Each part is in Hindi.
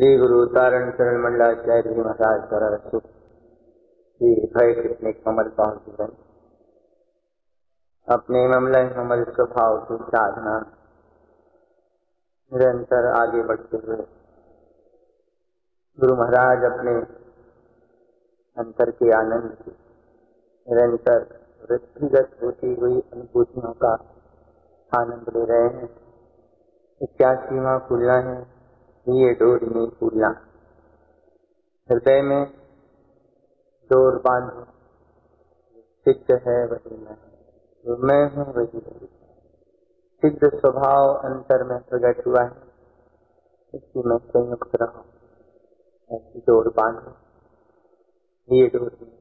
श्री गुरु तारण शरण मंडलाचार्य जी महाराज द्वारा रचित श्री भय कृष्ण कमल पाव जीवन अपने ममलय कमल स्वभाव की साधना निरंतर आगे बढ़ते हुए गुरु महाराज अपने अंतर के आनंद की निरंतर वृद्धिगत होती हुई अनुभूतियों का आनंद ले रहे हैं। 81वां फूलना है ये डोर नहीं फूलना। हृदय में डोर बांधो, सिद्ध है वही मैं, जो मैं हूँ वही है। सिद्ध स्वभाव अंतर में प्रकट हुआ है, इसकी मैं संयुक्त रहो, ऐसी डोर बांधो, ये डोर नहीं।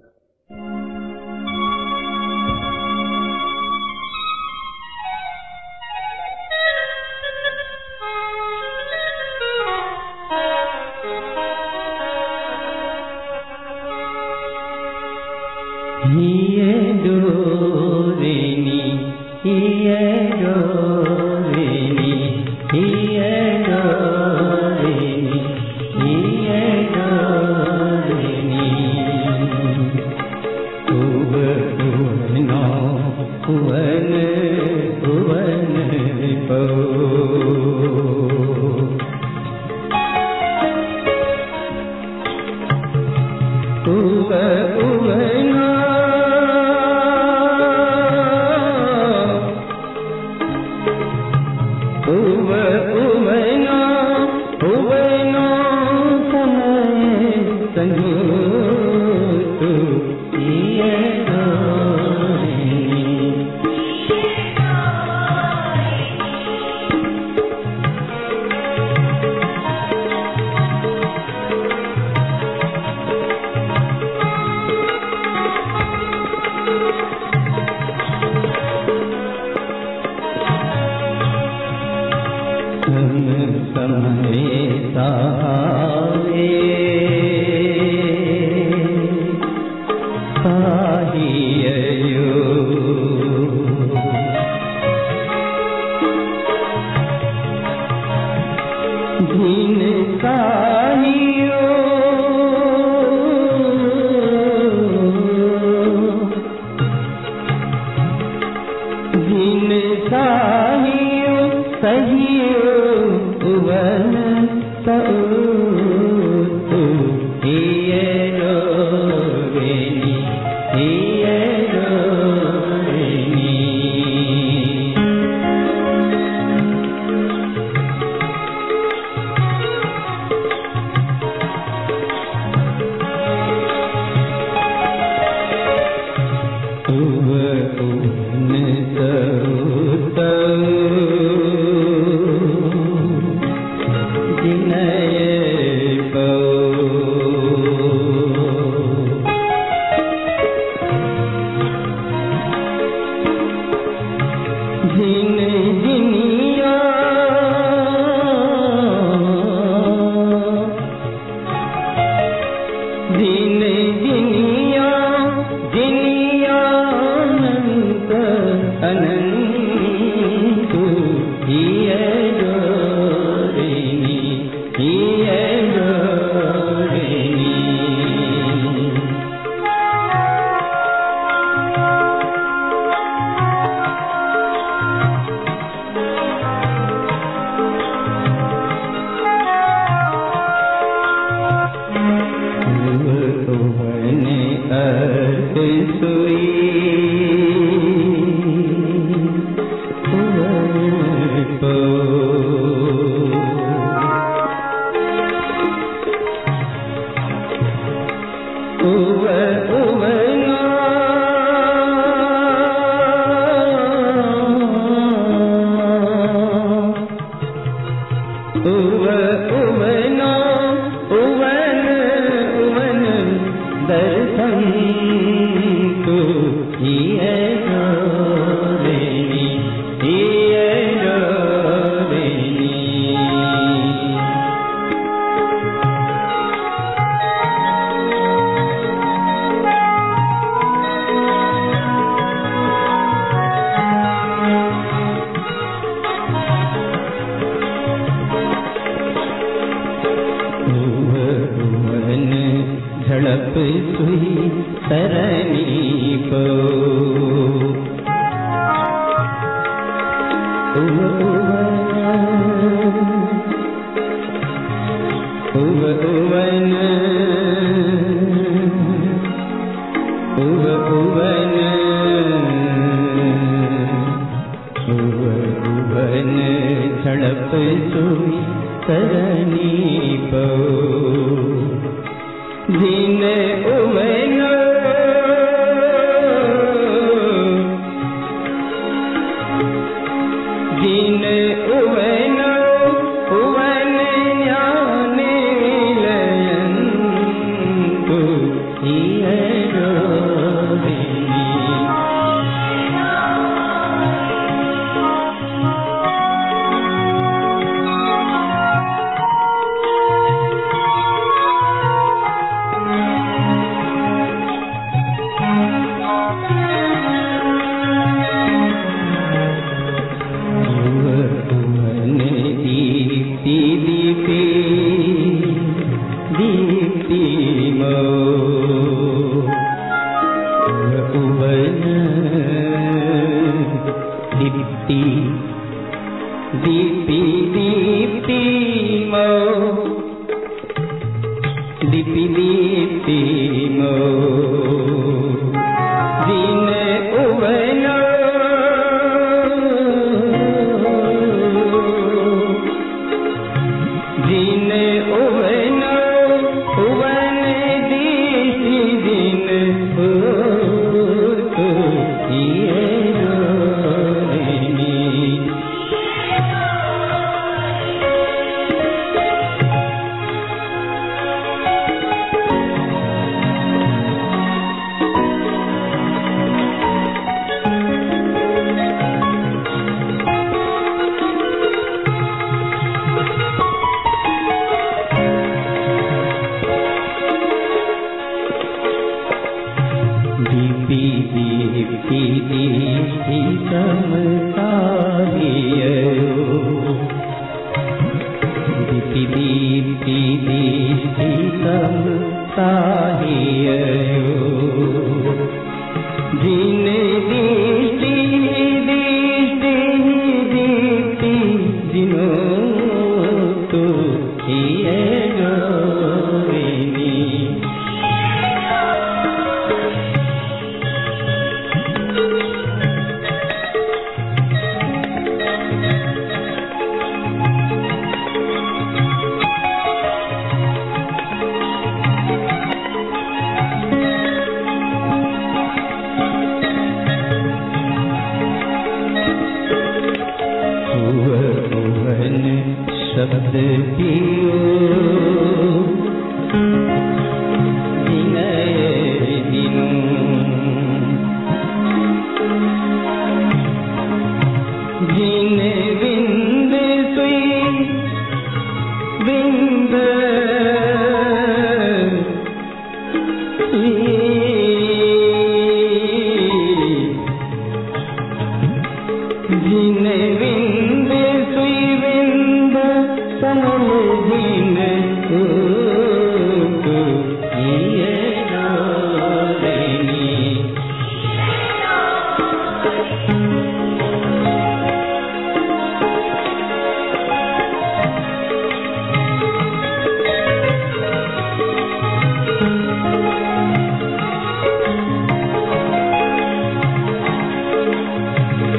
हिये डोरेनी हिये डोरेनी हिये डोरेनी हिये डोरेनी भुवनो भुवन भुवन पो भुवनो सरनी पो जिन उवनो जिन उवनो उवन ज्ञाने विलयन्तु हियरोदिनी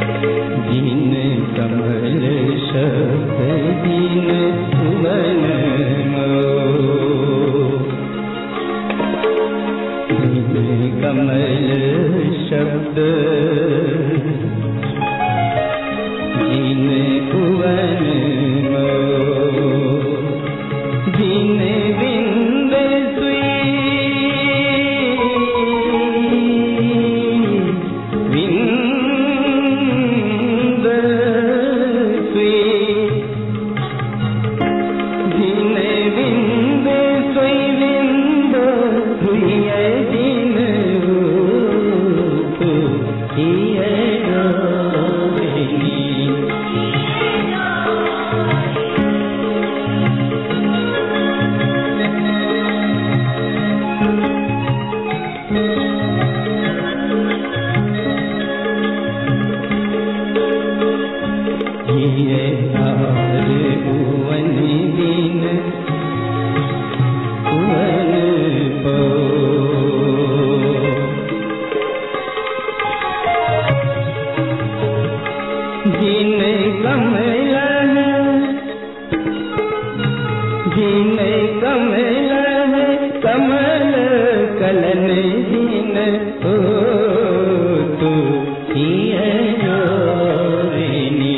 दीन कमल शब्द दीन सुवन जीने कमल है कमल कलन जीन ओ तू ही है जोरिनी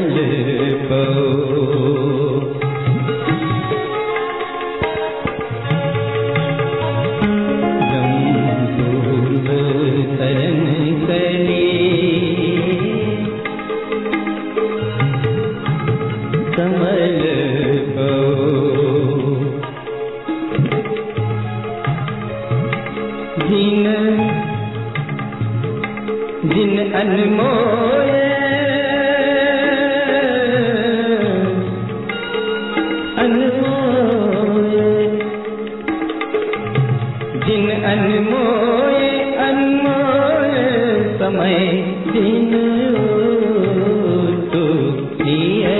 पो जिन अनमोल जिन अनमोल अनमोल समय दिन तो किए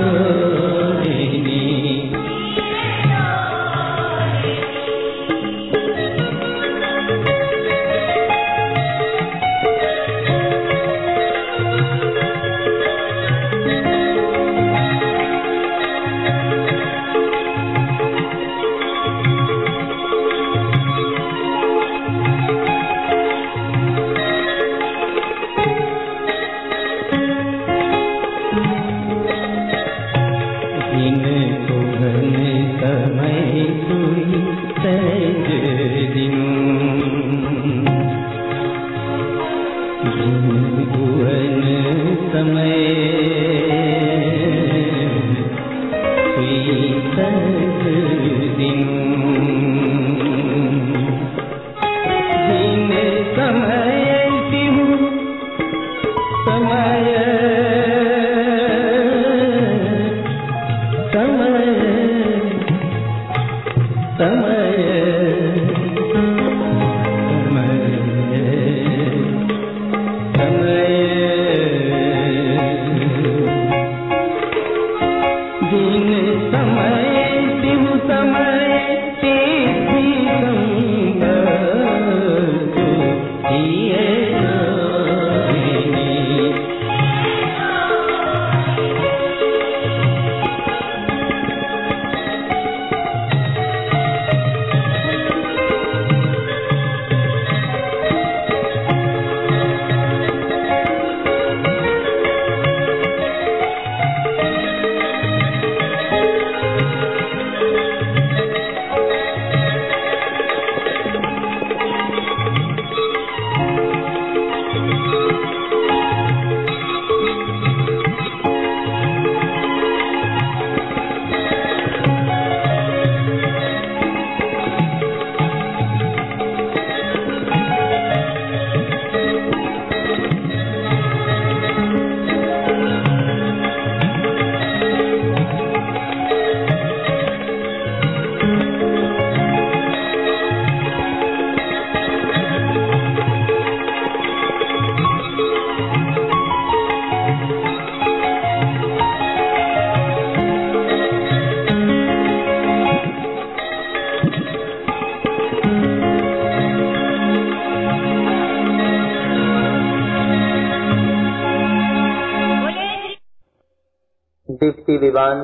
दीप्ति विवान,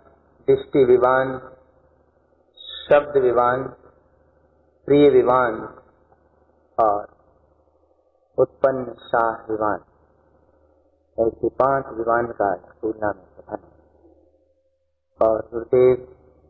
दृष्टि विवान, शब्द विवान, प्रिय विवान और उत्पन्न शाह विवान, ऐसे 5 विवान का तुलना में कथन है। और गुरुदेव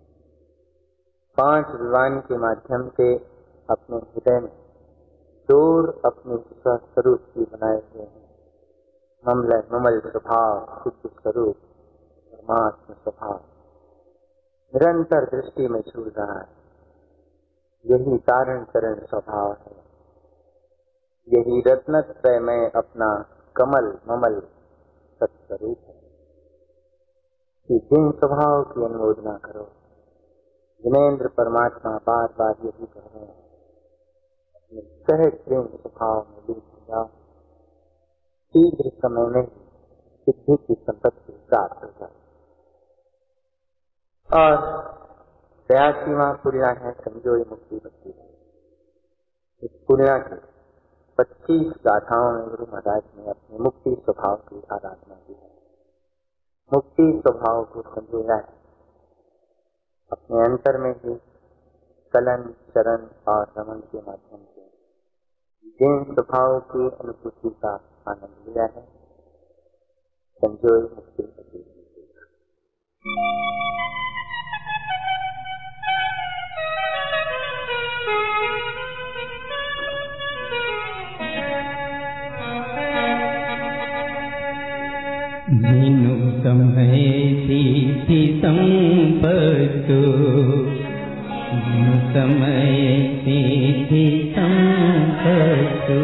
5 विवान के माध्यम से अपने हृदय में दूर अपने स्वस्वरूप की बनाए हुए हैं। ममल स्वभाव, शुद्ध स्वरूप, परमात्म स्वभाव निरंतर दृष्टि में छू रहा है। यही कारण करण स्वभाव है, यही रत्नत्रय में अपना कमल ममल सत्स्वरूप है कि जिन स्वभाव की अनुमोदना करो। जिनेन्द्र परमात्मा बार बार यही कह रहे हैं, अपने सहज प्रेम स्वभाव में लीन हो जाओ, शीघ्र समय में सिद्धि की संपत्ति प्राप्त हो जाए। और 82वां पूर्णा है संजोई मुक्ति भक्ति। इस पूर्णा के 25 गाथाओं में गुरु महाराज ने अपने मुक्ति स्वभाव की आराधना की है। मुक्ति स्वभाव को संजोया है अपने अंतर में ही कलन, चरण और रमन के माध्यम से जिन स्वभाव की अनुभूति का आनंद लिया है, संजोय मुक्ति अति। मीनु समय थी संपत्तो, मीनु समय थी संपत्तो।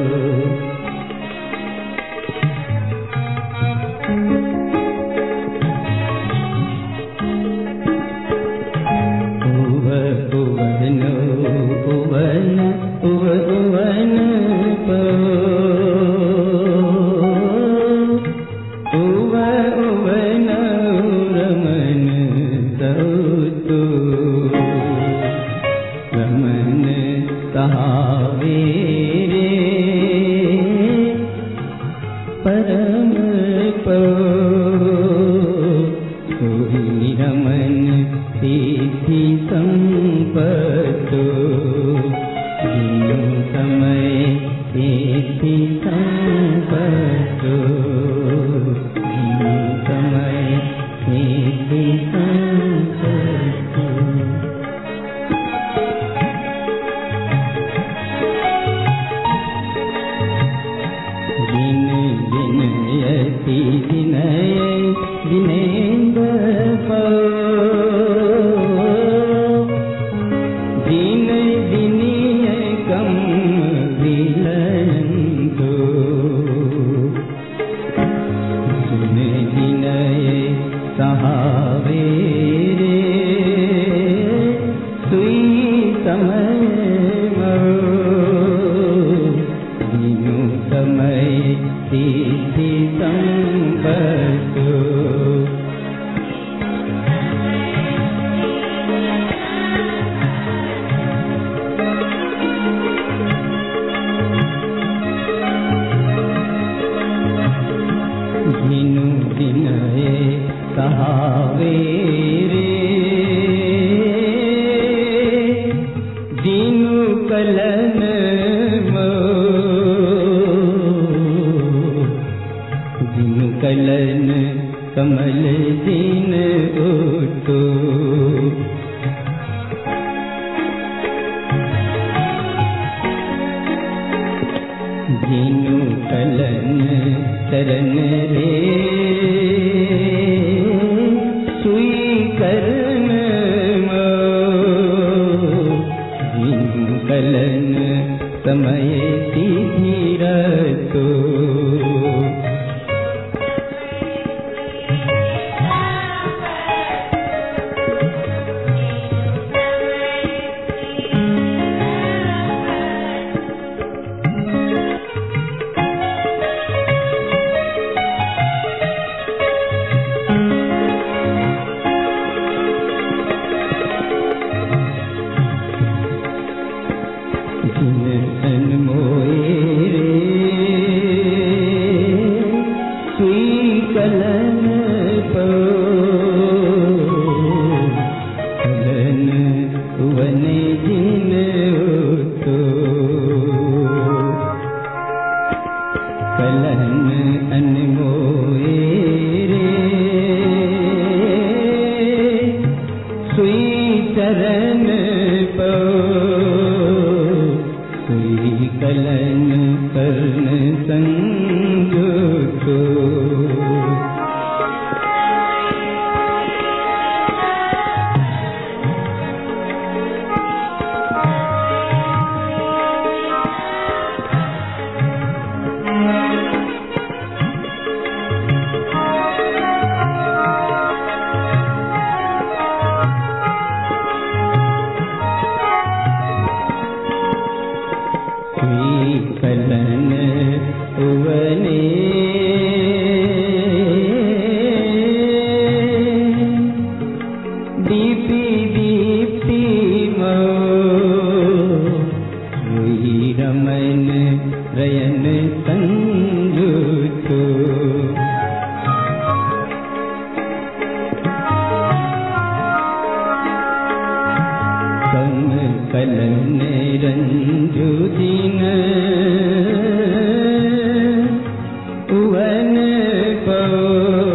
उवन पो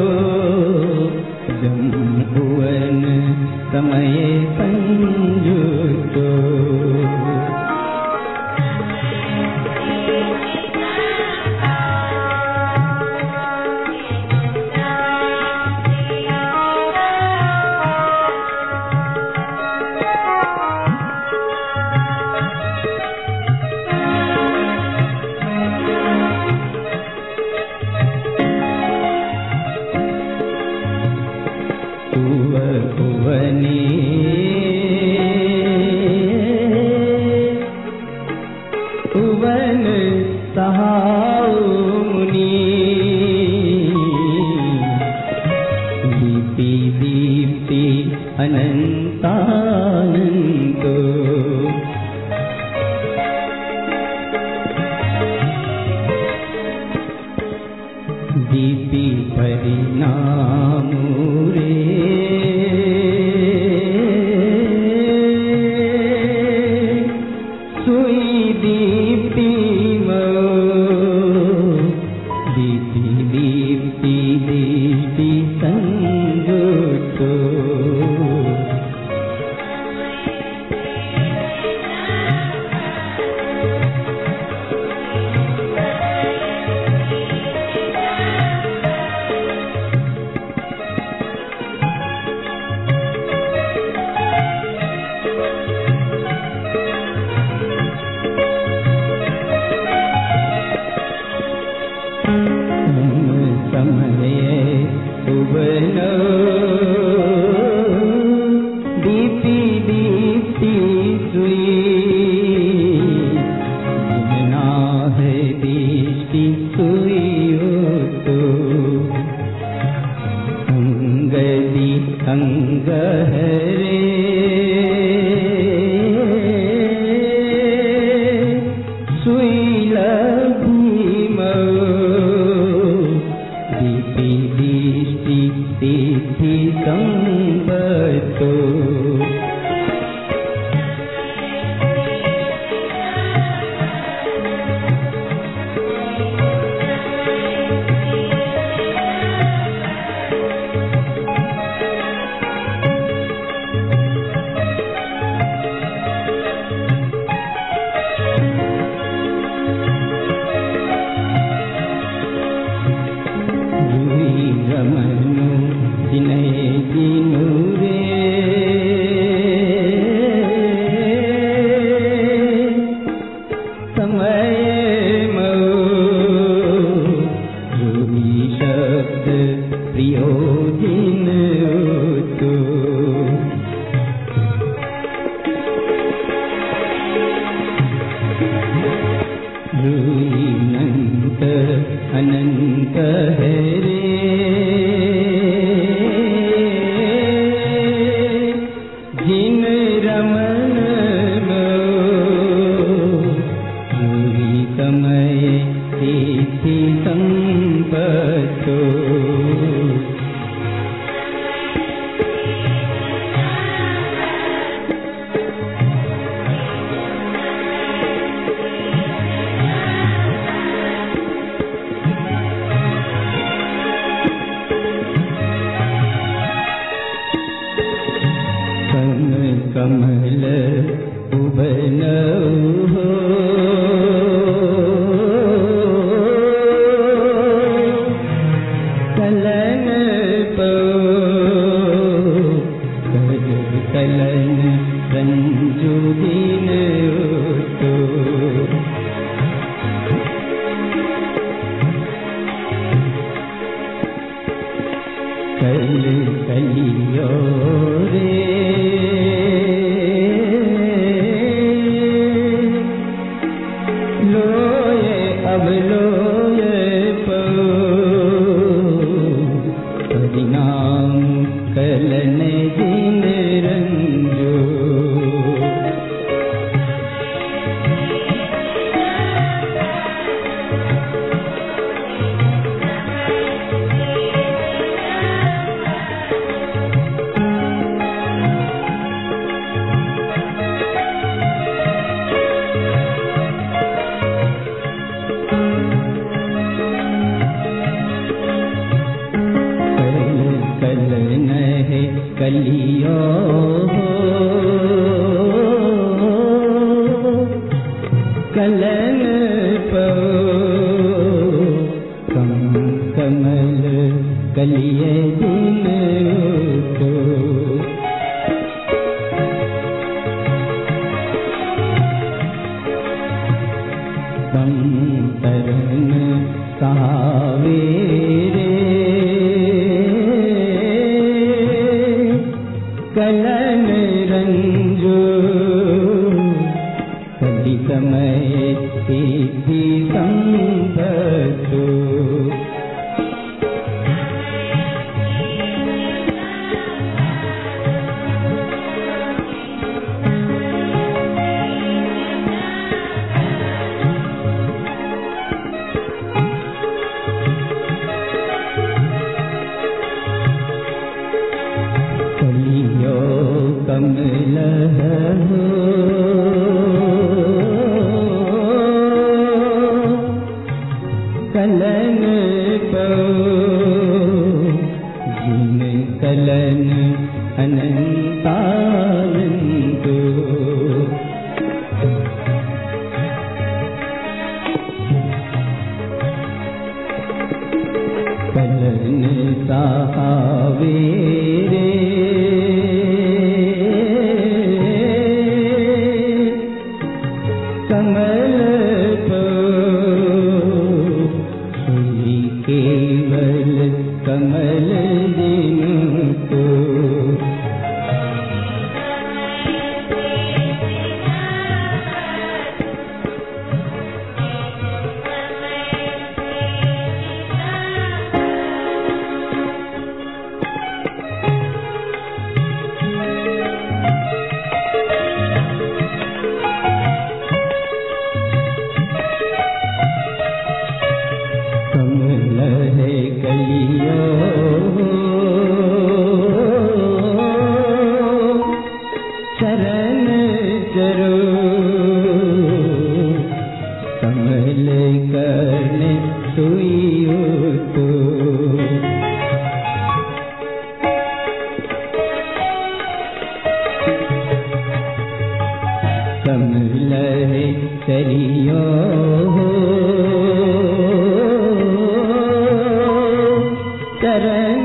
भुवने भुवन सहाउ मुनि दीप्ति दीप्ति अनंतानंदो दीप्ति परिणाम रे सुई दीप्ति मो दीप्ति दीप्ति दीप्ति संगतो दीप्ति दीप्ति सुई जितना है दीप्ति सुई तो अंगदी अंग हरे सुई लगी दीप्ति दीप्ति दीप्ति संबतो रमनु जिनय जिनु रे समय मऊ रूही शब्द प्रियो जिन तो रूही अनंत अनंत है जिन रमन रूही समय तिथि संपतो कमल उबन हो कलन पो कलन रंजु दिन तो कल कलियो रे अब लोए परिणाम कलन दिन रंजो कलियो कलन पो कमल कलिए दिन तो तरन सहावे रे कलन रंजो कली समय सिद्धि संपत्तो कमल कलन जिन कलन अनंतानंद कलन सहावे कमल केवल कमल दिन को चरण चरो कमल कर्ण सुइयो तो कमल चरियो चरण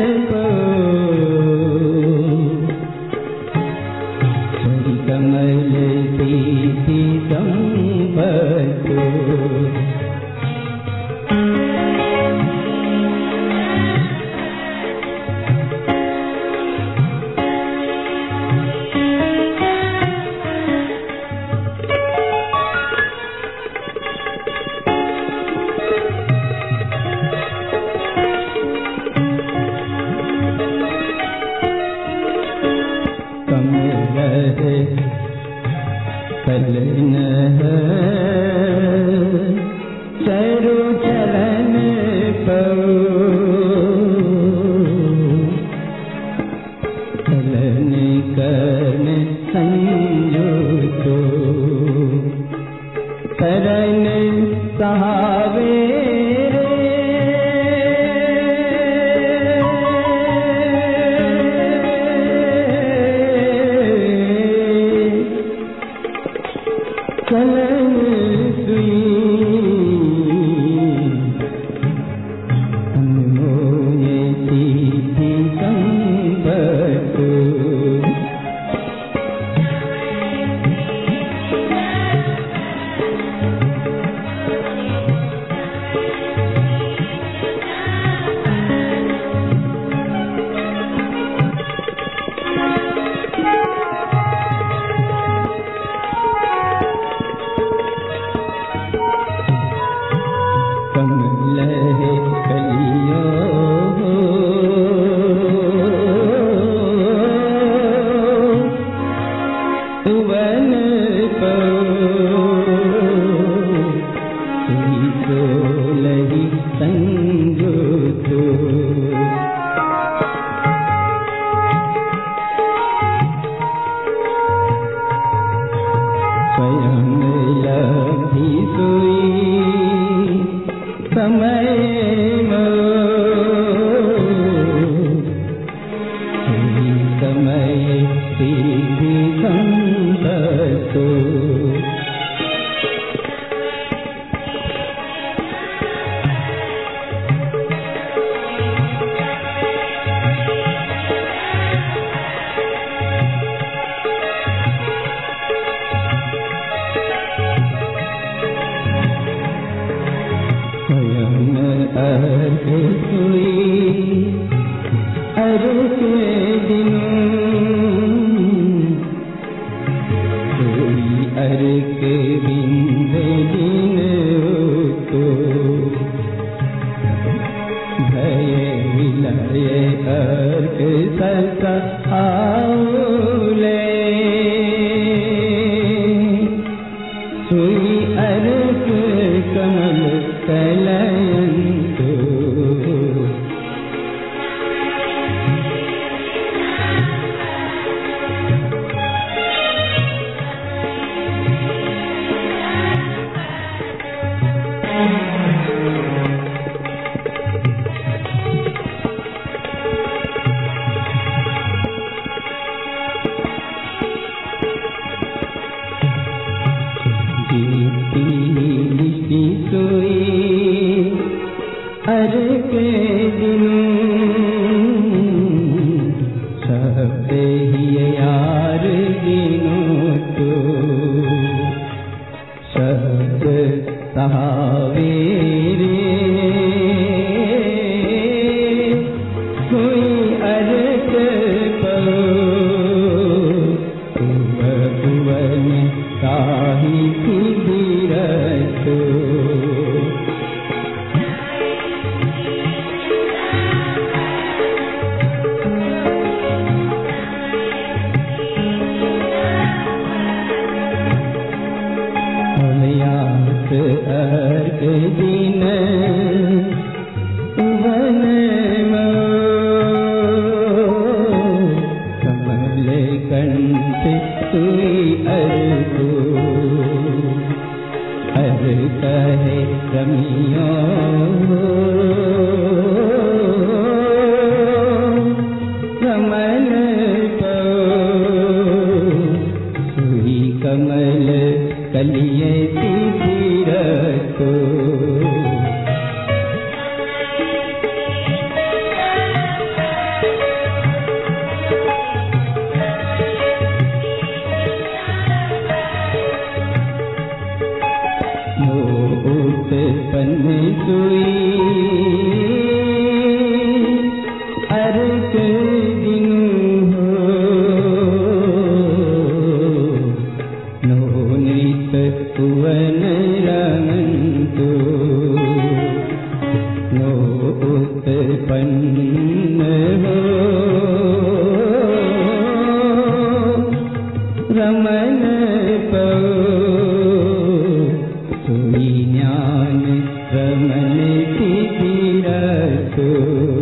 कमल सिद्धि संपत्तो कलन चरु चरण कलन कर्ण संयुतो शरण सहावे कलन सुई अनमोल सिद्धि संपत्तो कमल कलियो सुवन सोलहि संजुतो स्वयं लभि सोई समय समय सिद्धि संपत्तो अर्घ हुई अर्घ दिन अर्क ससा आऊले सुई अर्क कमल कलयंतु अर्क दिनों शब्द ही यार दिनों तो शब्द सहावेरे कोई अर्क पो भुवन ताही धीरतो अर्क दिन वन कमल कंठ सुई अर्को अर्क है रमियो रमन सुई कमल कलिये अर्क दिनु नो नृत भुवन रमन्तु नो उत्पन्न हो रमन पो सुई ज्ञान रमन तीरतो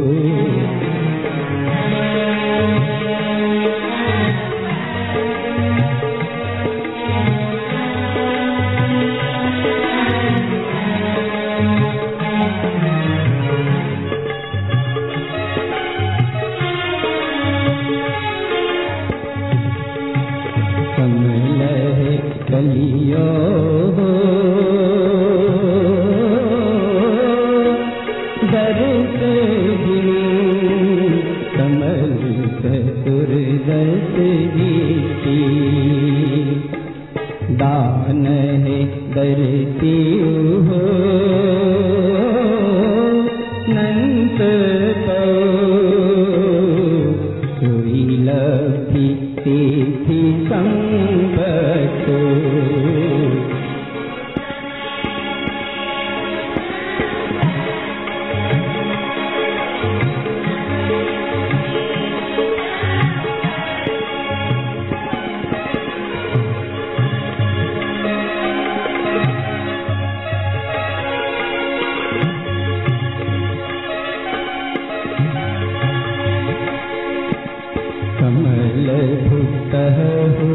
कमल कलियो दर्श दिन कमल चतुर दस गीती दान है दरती हो नंत तो सुई लब्धि तिथि संपतो कमल भुक्त हो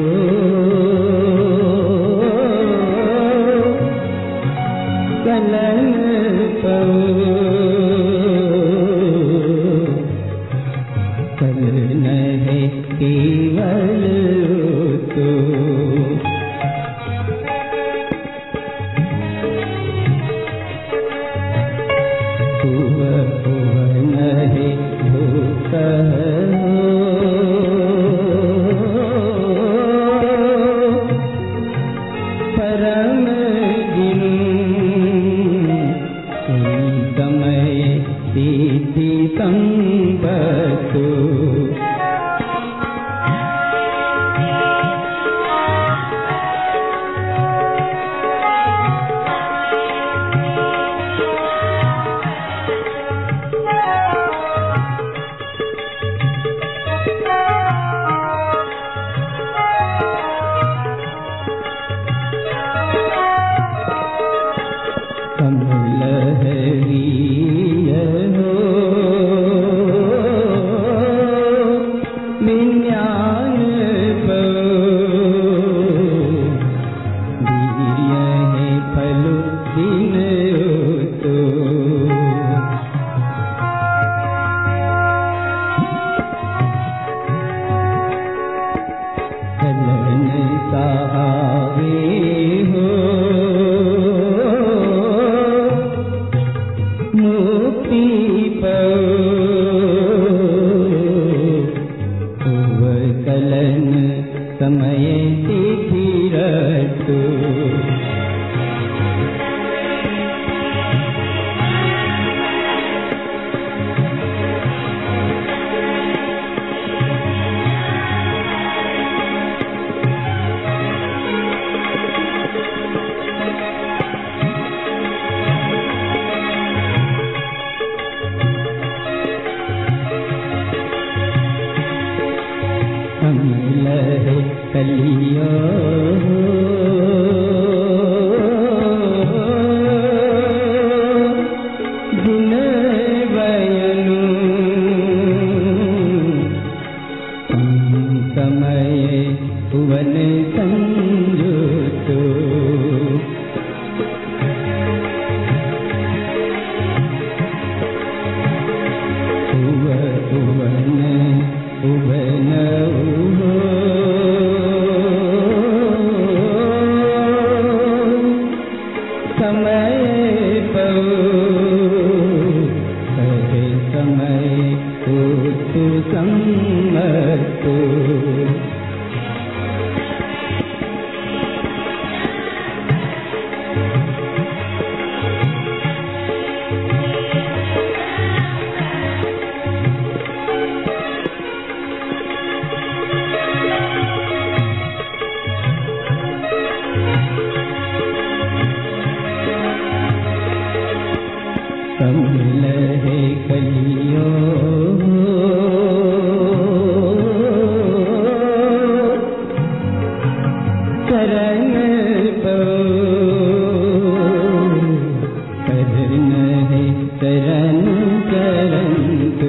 कलन पो कलन है केवल तो भुवन है भूत परम समय सिद्धि संपतो कलियो दिन बयनु समय भुवन संजुतो भुवन समय पऊ कहे समय तु सम्मतो कमल है कलियो शरण करण है शरण करंतु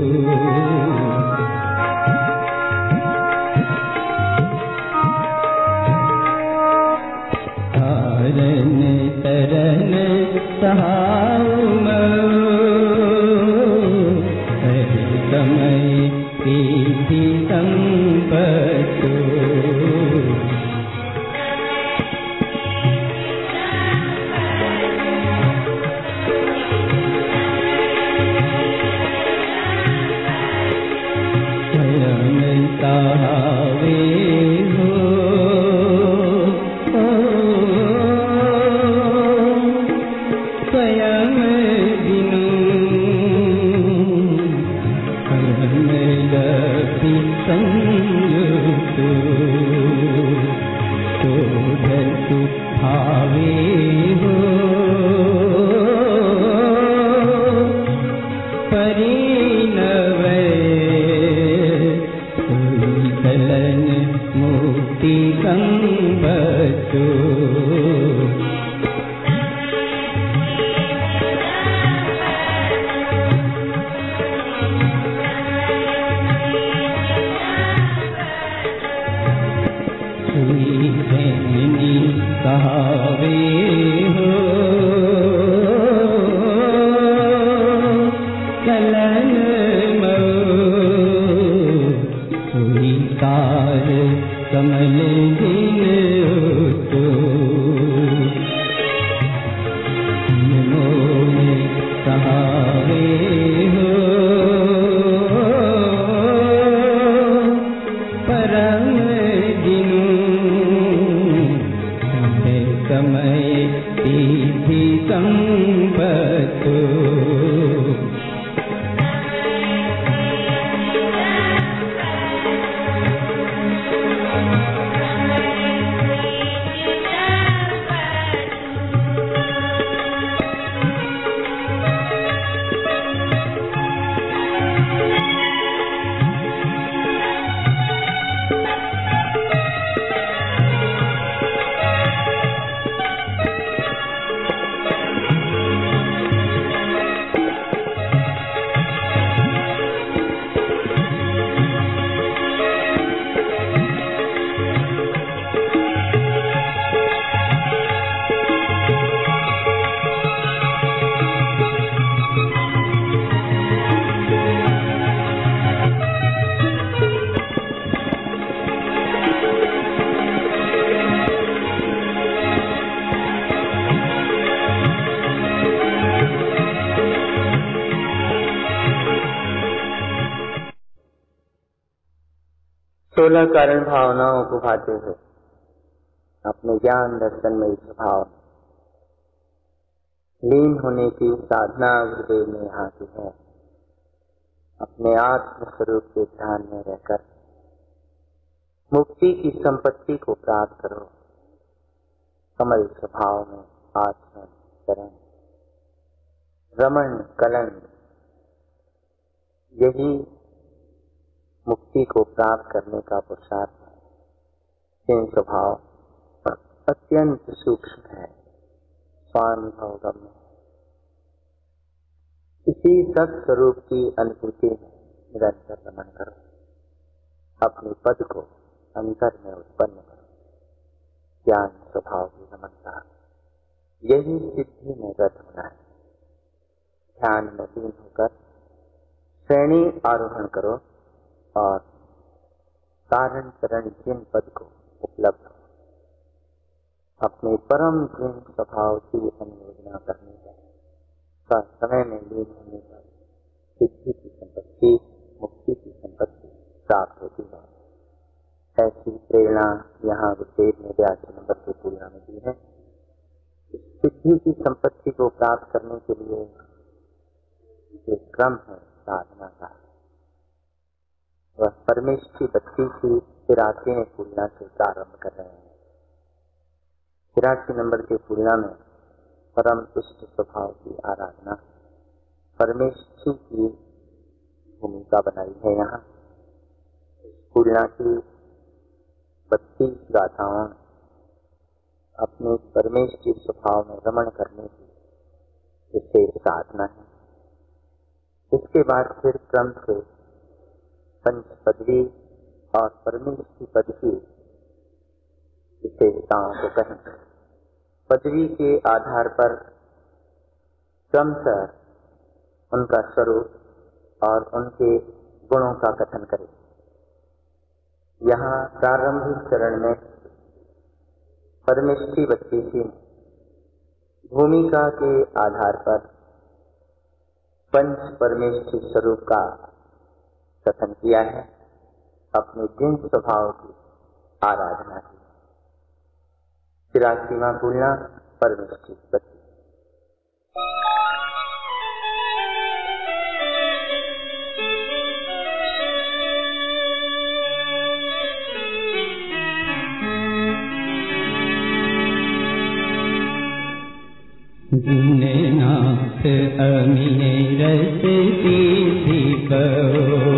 तारन तरन सहाऊ समय पीति संपतो स्वयं सहावे हो स्वयं बिनु संयुक्तो शोधतु भावे हो परिणवय चलन मुक्ति संबतो कहावे हो कलन मोहि कार कमल दिन तो मोहे कहावे हो परम दिनु समय तिथि संपतो सोलह कारण भावनाओं को भाते हुए अपने ज्ञान दर्शन में स्वभाव लीन होने की साधना गुरुदेव में यहाँ की है। अपने आत्म स्वरूप के ध्यान में रहकर मुक्ति की संपत्ति को प्राप्त करो। कमल स्वभाव में आचरण करें, रमण कलन, यही मुक्ति को प्राप्त करने का पुरुषार्थ है। तीन स्वभाव अत्यंत सूक्ष्म है, स्वानुभव गम्य है। इसी सत स्वरूप की अनुभूति में निरंतर रमण करो, अपने पद को अंतर में उत्पन्न करो। ज्ञान स्वभाव की रमणता, यही सिद्धि में रत होना है। ध्यान में लीन होकर श्रेणी आरोहण करो और कारण चरण जिन पद को उपलब्ध हो, अपने परम गुण स्वभाव की अनुयोजना करनी है। समय में लीन होने पर सिद्धि की संपत्ति, मुक्ति की संपत्ति प्राप्त होती है। ऐसी प्रेरणा यहाँ गुरुदेव ने 82 नंबर की तुलना में दी है। सिद्धि की संपत्ति को प्राप्त करने के लिए जो क्रम है साधना का, वह परमेश्वरी बत्ती की 83 पूर्णा से प्रारंभ कर रहे हैं। 83 नंबर की पूर्णा में परम इष्ट स्वभाव की आराधना परमेश्वरी की भूमिका बनाई है। यहाँ पूर्णा की 32 गाथाओं अपने परमेश्वरी स्वभाव में रमण करने की विशेष साधना है। इसके बाद फिर क्रम से पंच पदवी और परमेश्वरी पद की विशेषताओं को कहें। पदवी के आधार पर क्रमशः उनका स्वरूप और उनके गुणों का कथन करें। यहाँ प्रारंभिक चरण में परमेश्वरी बत्ती की भूमिका के आधार पर पंच परमेश्वरी स्वरूप का कथन किया है। अपने जिन स्वभाव की आराधना की। 83वां पूर्णा परमेश्वरी बत्ती। दीननाथ अमीने रस सीधी कहो,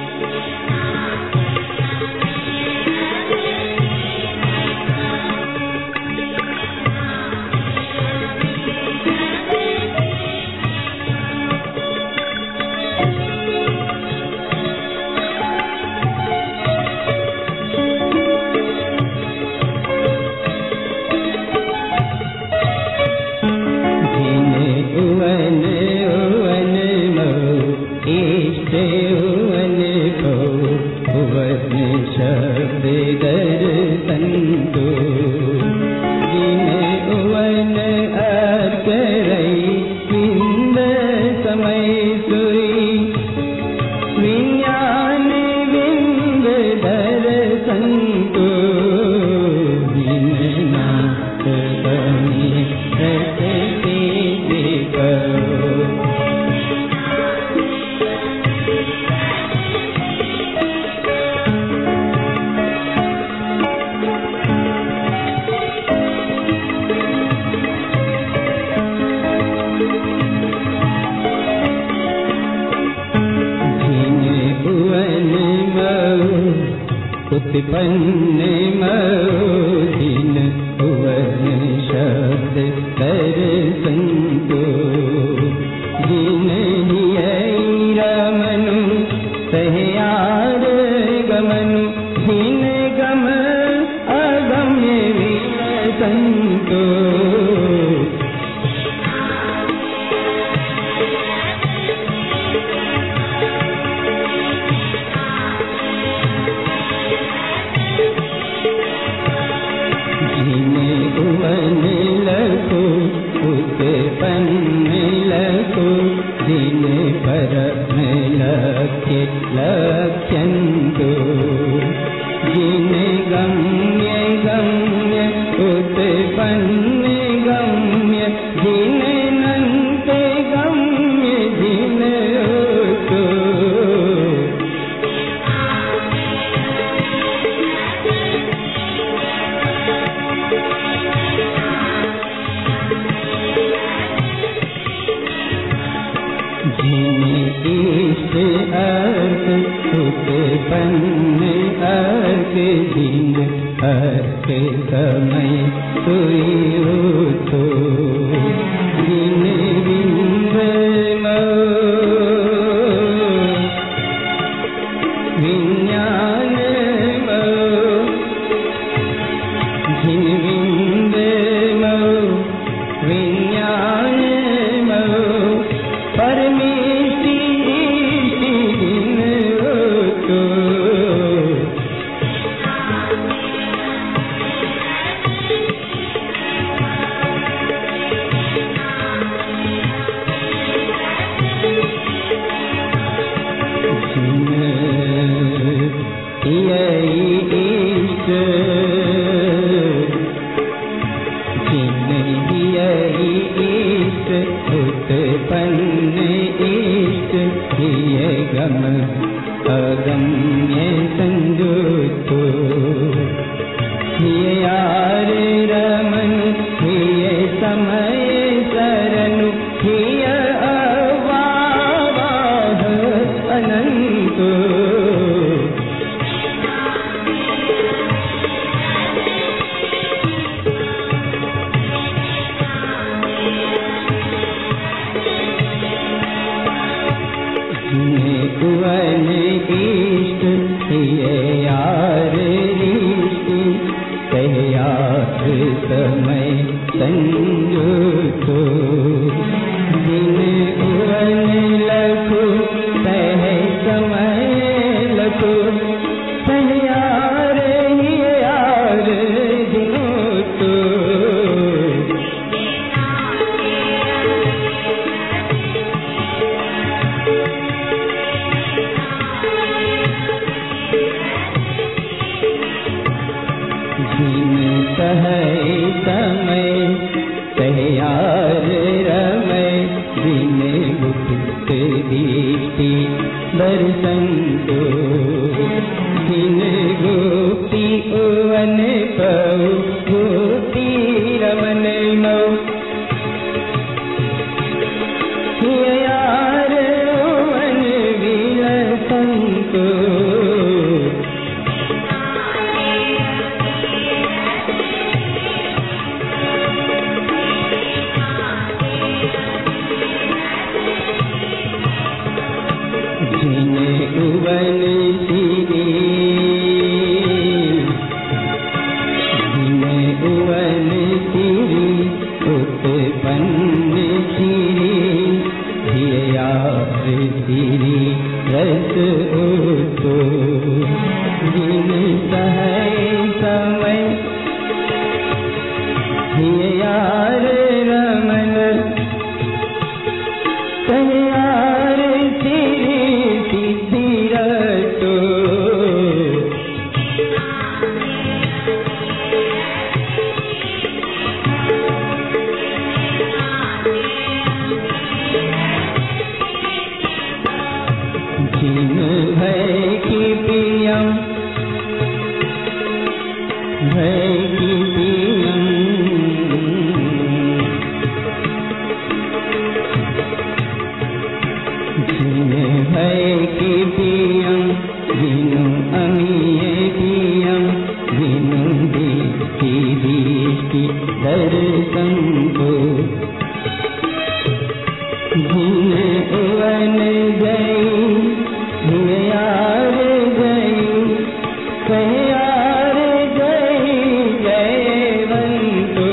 उत्पन्न मौदिन भुवन शब्द दर्शन को, जिन रमनु सहयार गमनु, जिन गम अगम्य विसंतो। समय सोई उठो जिन बिंद विज्ञान जिन बिंद विज्ञान परमेशी दिन उठो उत्पन्न इष्ट ये गम अगम्य संजुतो ये यार रमन ये समय शरणु ये अवाह अनंतो भुवन इष्ट ये यार ऋषि सहयात समय संजुतो जिन भुवन लखु सह समय लखु सहयार यार दिनोतो सहय समय सहयार रमय दिन गुप्त दीप्ति दर्शंतो दिन गुप्ति उवन पौ भूति रमन मौ यार उवन विलसंतो उवन सिरी उवन सिरी उत्पन्न सिरी धिया सिरी रस उठो जिन सहय समय यार रमन सहयार जिन भय की पियम भय की पियम जिन भय की पियम जिनु अमीय पियम जिनु दीप्ति दीप्ति दर्शन को जिन उवन गई यार गई कहयार गई जयवंतो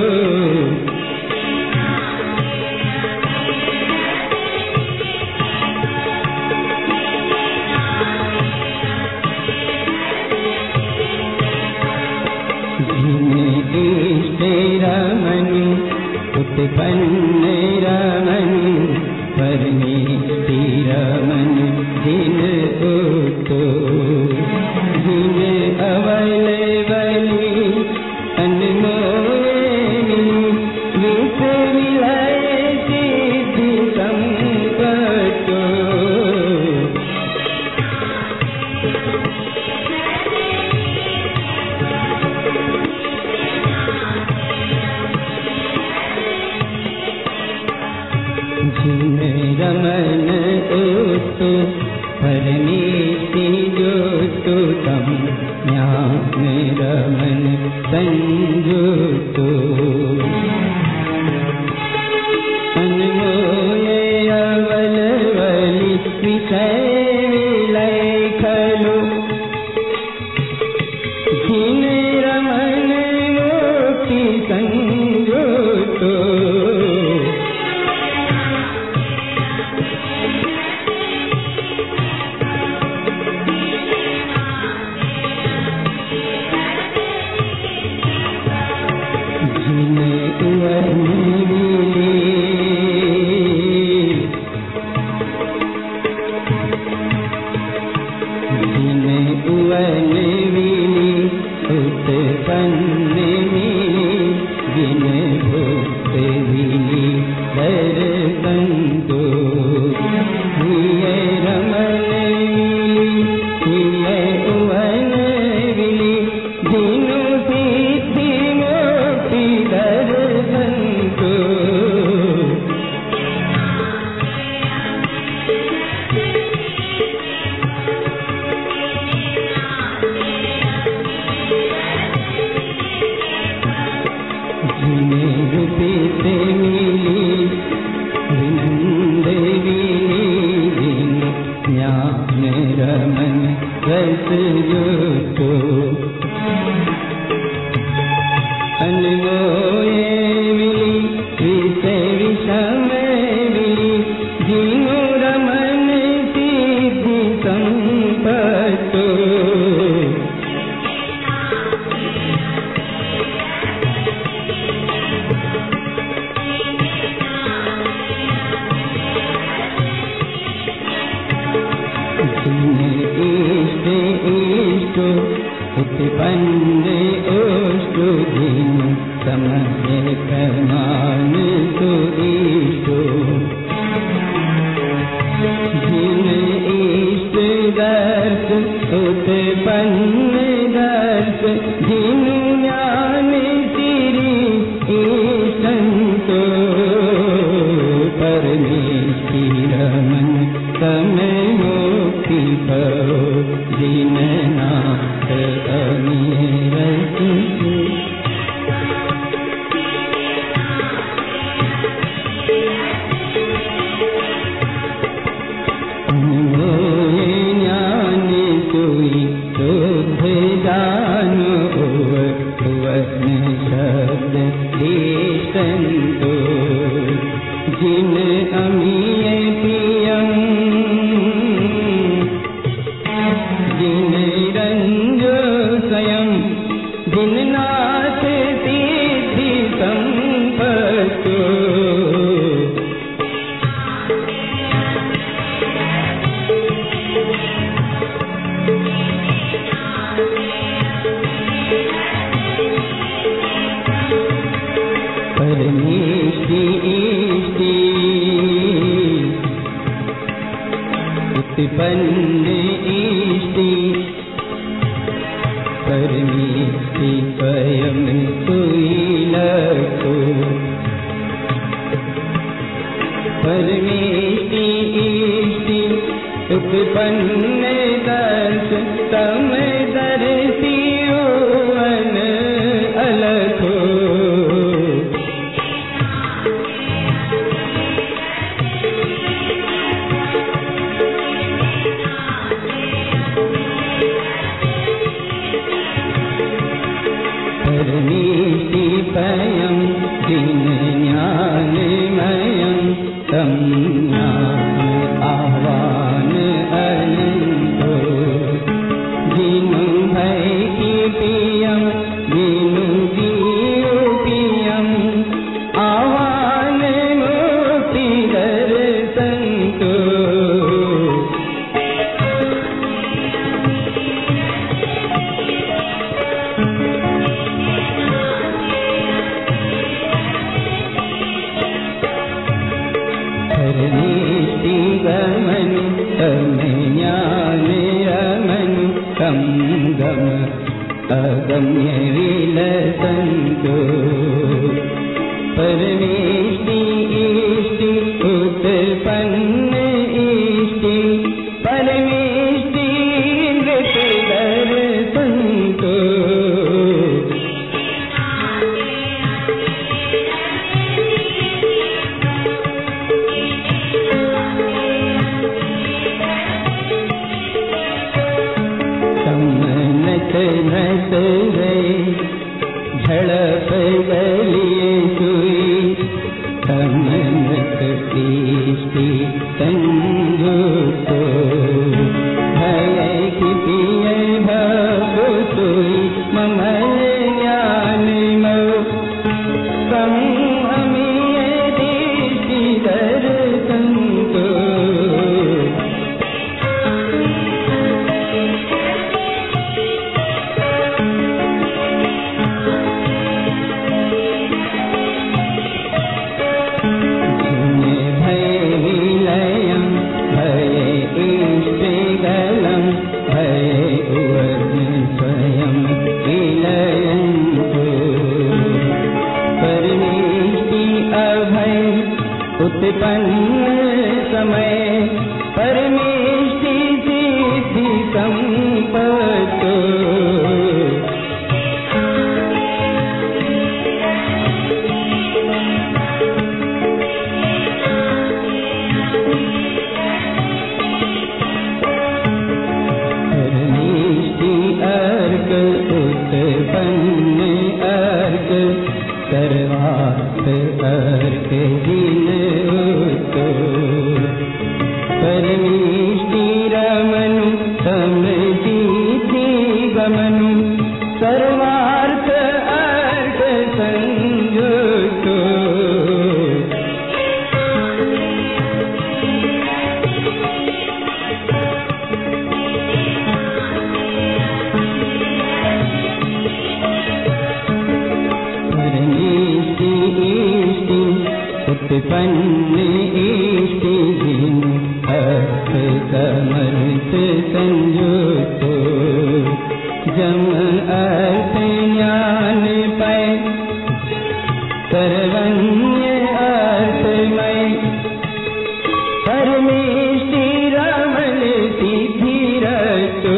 जिन इष्ट रमन उत्पन्न रमन परमेष्टि रमन जिन उठो जिन अवल बलि अनमोल विष विलय सिद्धि संकटो जिन रमन उठो परमेष्टि जो तम ज्ञान रमन संजुतो अनमोले अवलवली विषय विलय खलु जिन रमन मोक्ति संजुतो नस गए झड़प गलिए सुई तमनक दृष्टि संजुतो भय की पिय भव सुई ममल ज्ञान मऊ कम अमीय दृष्टि दर्शन को उत्पन्न समय परमेष्टि सिद्धि संपत्तो परमेष्टि अर्घ उत्पन्न अर्घ सर्वार्थ अर्घ दिन परमेष्टि रमनु समजीति गमनु सर्वार्थ अर्थ संयुतो परमेष्टि इष्टि उत्पन्न इष्टि जिन अर्थ समर्थ संयुतो जम अर्थ ज्ञान पै सर्वज्ञ अर्थमय परमेष्टि रमण सिद्धि रतो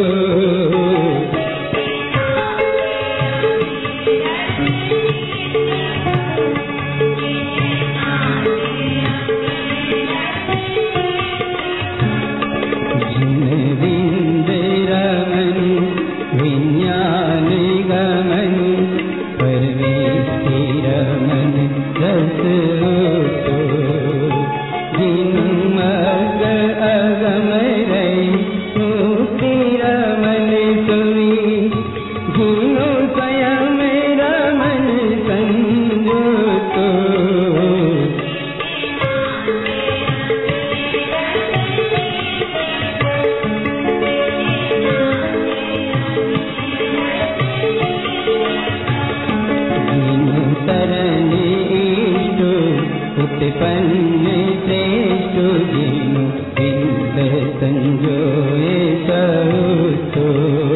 उत्पन्न श्रेष्ठ जिनु बिंद संजोए सहुतो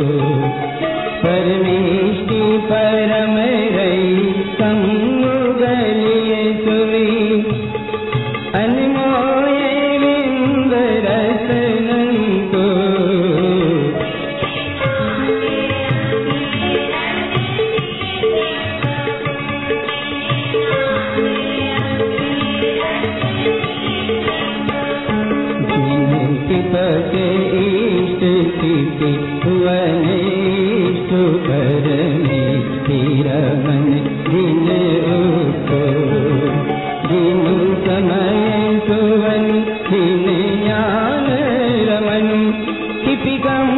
परमेष्टि परम रई समुगलिए सुई अनमोय बिंद रसनं को पके इष्ट स्थिति भुवन इष्ट परमेष्टि रमन दिन उठो दिनु समय सुवन दिन ज्ञान रमन किपिकम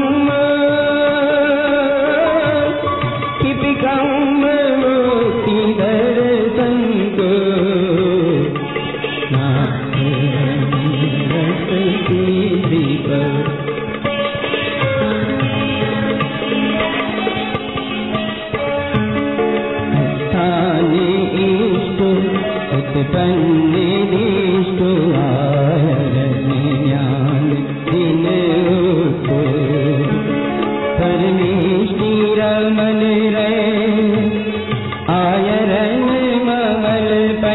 मुक्ति दर्शन को उत्पन्न दिष्टु आयरन ज्ञान दिन उठो परमेष्टि रमन रे आयरन ममल पै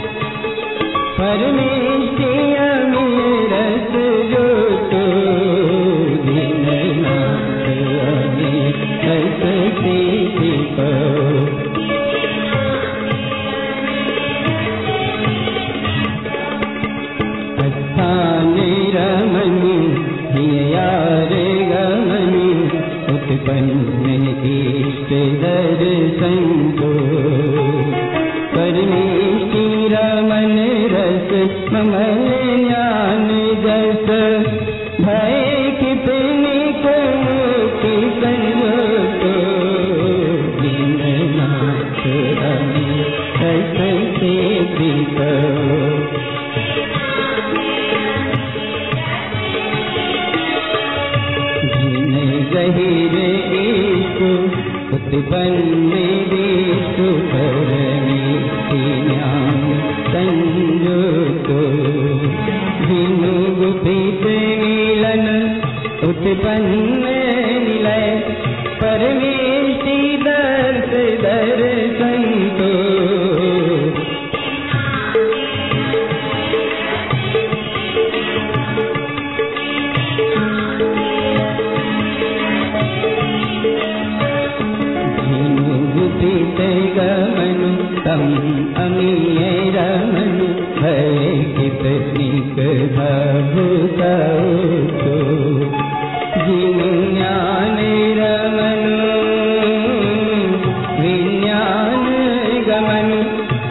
परमेष्टि अमीर रस जोतो दीननाथ अमीर रस सिद्धि को रमनी हियारे गमनी उत्पन्न में इष्ट दर्शन को परमेष्टि रमन रस ममल ज्ञान जस भय कितनी को मुक्ति संजोतो दीननाथ हमें रस से दीपो गहिर इष्ट उत्पन्न देशु परमेष्टि ज्ञान संजोतो जिनु गुप्त मिलन उत्पन्न निलय परमेष्टि दर्श दर्शन को गमनु तम अमीय रमनु भय कितनिक भूतो जिनु ज्ञान रमनु विज्ञान गमनु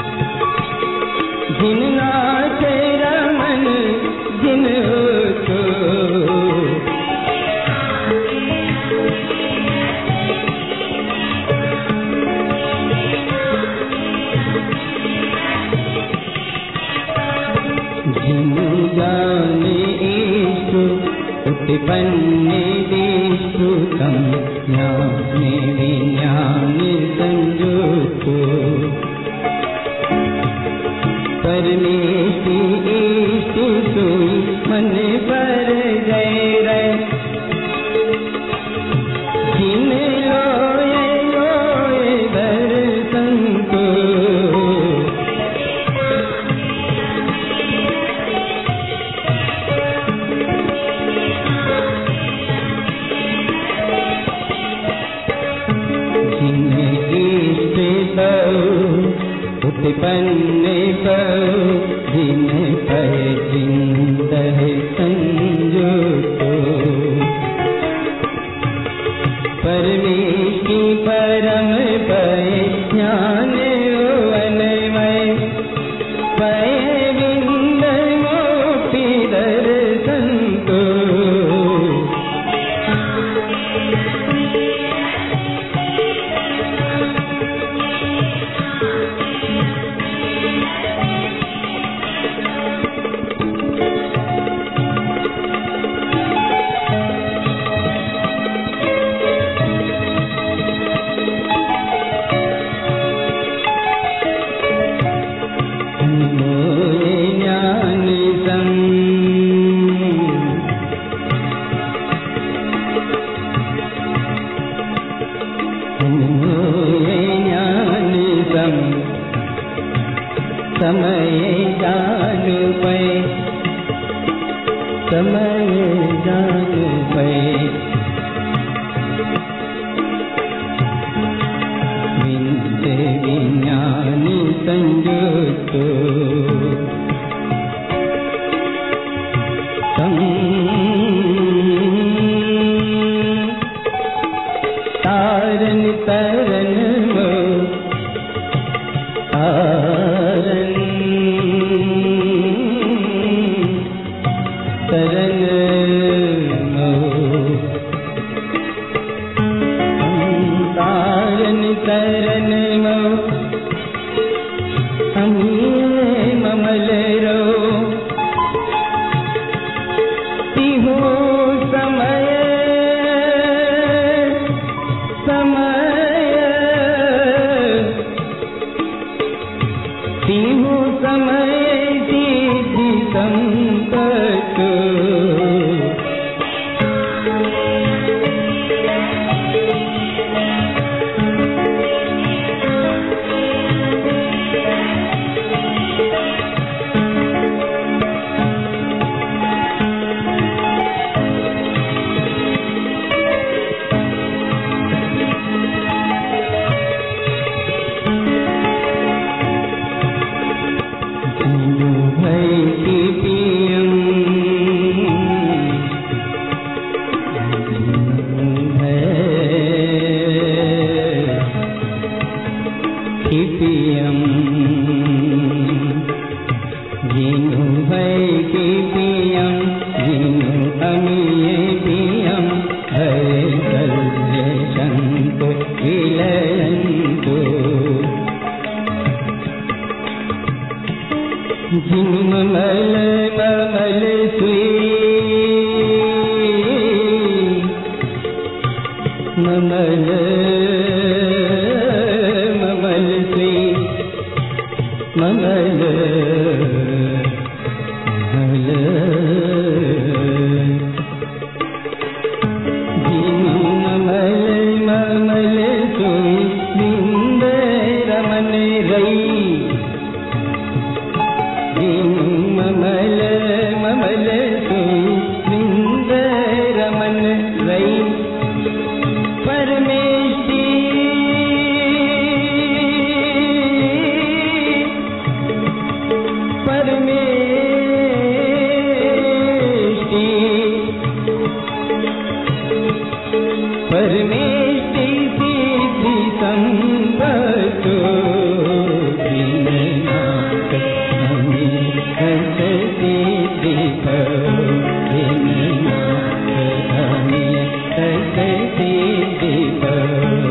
जिननाथ रमन जिनु तो जाने ईशु उत्पन्न देशु तम ज्ञान विज्ञान संजोतो परमेष्टि ईशु सोई मन पर जय रे जिन लोए लोए दर्शन को उत्पन्न जिन पय जिंद संजोतो परमेष्टि परम पय ज्ञान वनमय पय बिंद मोक्ति दर्शन को समय जानु पे समय जानु पे विंद विज्ञान संजोतो तारन तरन तरन ममल रो तिहो समय समय तिहो समय सिद्धि संकट विलयन्तु जिन्मल ममल ममल ममल ममल ममल ममल ममल बिंद रमन रई ममल ममल बिंद रमन रई परमेष्टि परमेष्टि परमेष्टि सिद्धि संपत्तो दीननाथ हमें हंस सिद्धि करो दीननाथ हमें हंस सिद्धि करो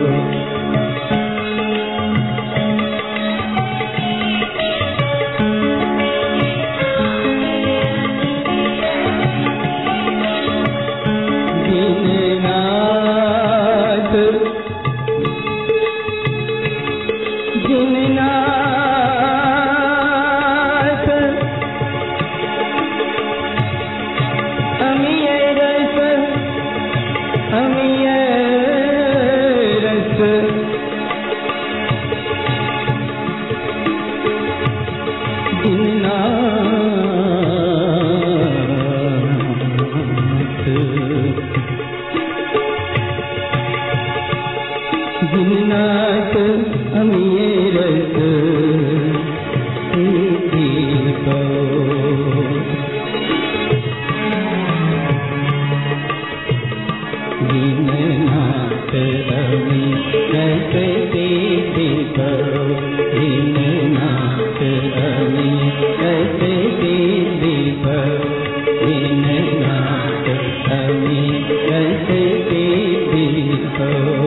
दीननाथ दीननाथ अमीय रस अमीय रस दीननाथ अमीय रस सिद्धि करो दीननाथ अमीय रस सिद्धि करो दीननाथ अमीय रस सिद्धि करो दीननाथ अमीय रस सिद्धि करो।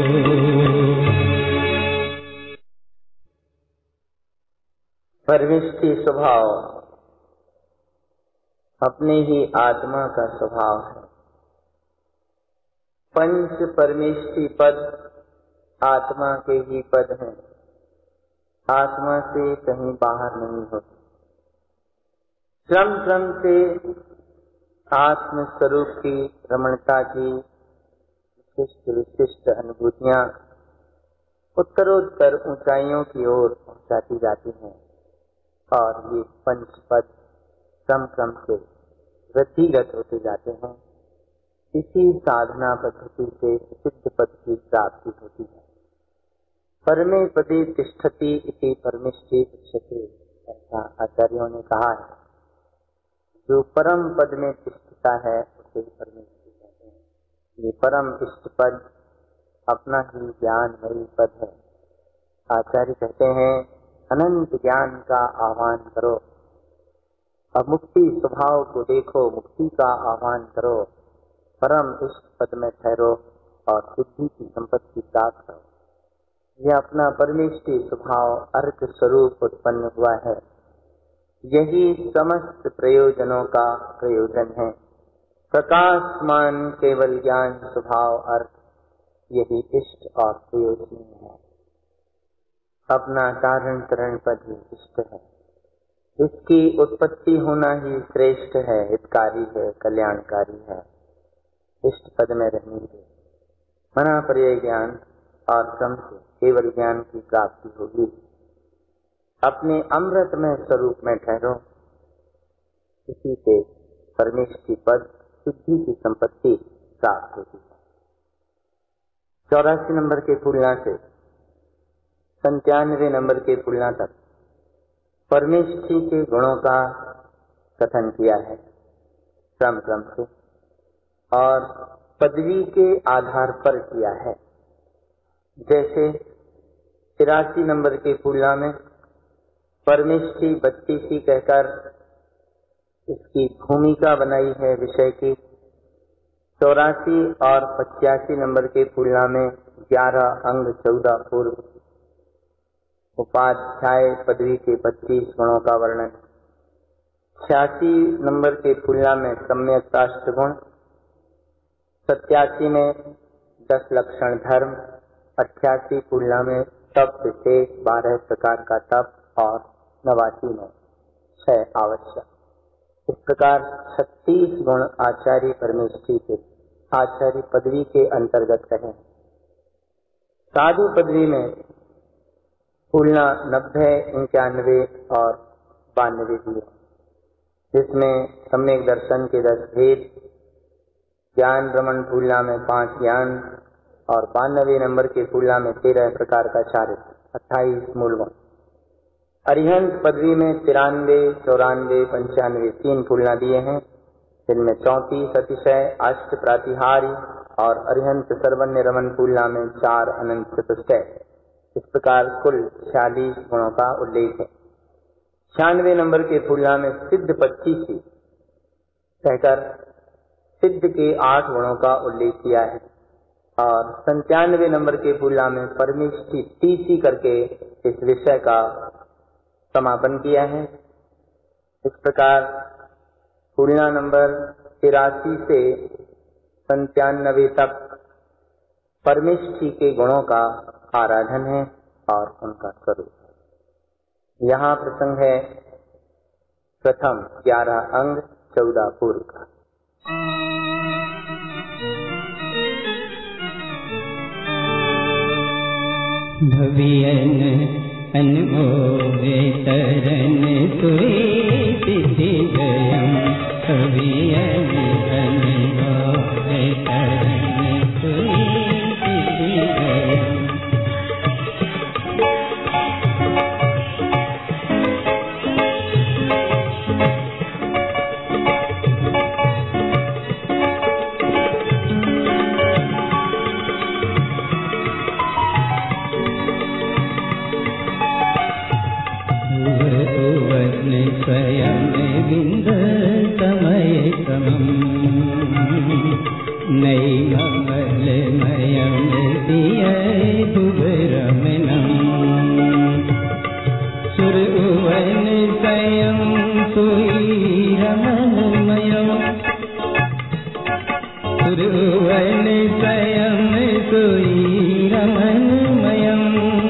परमेष्टि स्वभाव अपने ही आत्मा का स्वभाव है। पंच परमेष्टि पद आत्मा के ही पद हैं, आत्मा से कहीं बाहर नहीं होते। क्रम क्रम से आत्म स्वरूप की रमणता की विशिष्ट विशिष्ट अनुभूतियां उत्तरोत्तर ऊंचाइयों की ओर पहुंचाती जाती हैं और ये पंच पद क्रम क्रम से वृद्धिगत होते जाते हैं। इसी साधना पद्धति से सिद्ध पद की प्राप्ति होती है। परमे पदे तिष्ठति इति परमेष्टि उच्यते, ऐसा आचार्यों ने कहा है। जो परम पद में तिष्ठता है उसे परमेष्टि कहते हैं। ये परम इष्ट पद अपना ही ज्ञानमयी पद है। आचार्य कहते हैं अनंत ज्ञान का आह्वान करो, अब मुक्ति स्वभाव को देखो, मुक्ति का आह्वान करो, परम इष्ट पद में ठहरो और सिद्धि की संपत्ति प्राप्त करो। यह अपना परमेष्टि स्वभाव अर्थ स्वरूप उत्पन्न हुआ है। यही समस्त प्रयोजनों का प्रयोजन है। प्रकाशमान केवल ज्ञान स्वभाव अर्थ यही इष्ट और प्रयोजनीय है। अपना कारण करण पद ही इष्ट है। इसकी उत्पत्ति होना ही श्रेष्ठ है, हितकारी है, कल्याणकारी है। इष्ट पद में रहने से मना पर्याय ज्ञान और क्रम से केवल ज्ञान की प्राप्ति होगी। अपने अमृत में स्वरूप में ठहरो, इसी से परमेष्टि पद सिद्धि की संपत्ति प्राप्त होती है। 84 नंबर के फूलना से 97 नंबर के फूलना तक परमेष्टि के गुणों का कथन किया है क्रम क्रम से और पदवी के आधार पर किया है। जैसे 83 नंबर के फूलना में परमेष्टि 32 कहकर इसकी भूमिका बनाई है विषय की। 84 और 85 नंबर के फूलना में 11 अंग 14 पूर्व, उपाध्याय पदवी के 25 गुणों का वर्णन। 86 नंबर के तुलना में सम्यक शास्त्र गुण, 87 में 10 लक्षण धर्म, 88 तुलना में तप विशेष 12 प्रकार का तप और 89 में 6 आवश्यक। इस प्रकार 36 गुण आचार्य परमेष्ठी के आचार्य पदवी के अंतर्गत रहे। साधु पदवी में तुलना 90, 91 और 92 दिए, जिसमें सम्यक दर्शन के 10 भेद, ज्ञान रमण तुलना में 5 ज्ञान और 92 नंबर की तुलना में 13 प्रकार का चारित्र, 28 मूल गुण। अरिहंत पदवी में 93, 94, 95 3 तुलना दिए हैं, जिनमें 34 अतिशय, अष्ट प्रातिहार्य और अरिहंत सर्वन्य रमन तुलना में 4 अनंत चतुष्टय। इस प्रकार कुल 46 गुणों का उल्लेख है। 96 नंबर के तुलना में सिद्ध 25 कहकर सिद्ध के 8 गुणों का उल्लेख किया है और 97 नंबर के तुलना में परमेष्ठी 30 करके इस विषय का समापन किया है। इस प्रकार तुलना नंबर 83 से 97 तक परमेष्ठी के गुणों का आराधन है और उनका स्वरूप है। यहाँ प्रसंग है प्रथम 11 अंग 14 पूर्व का। भवियन अनमोले तरन तुई सिद्धि जयम, भवियन अनमोले तरन तुई सिद्धि जयम। स्वयं बिंद समय समम, नई ममलमयम दिय दुबरमनम। सुरवन स्वयं सुई रमणमयम, सुरवन स्वयं सुई रमणमयम।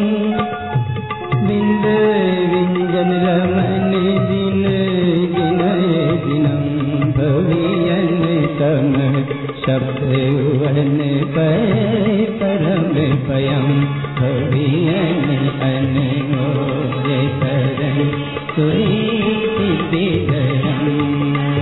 बिंद विंजन रमन दिन जिनय दिनम, भवियन तम शब्द वन पय परम पयम, भवियन अनमोल तरन तुई सिद्धि जयम।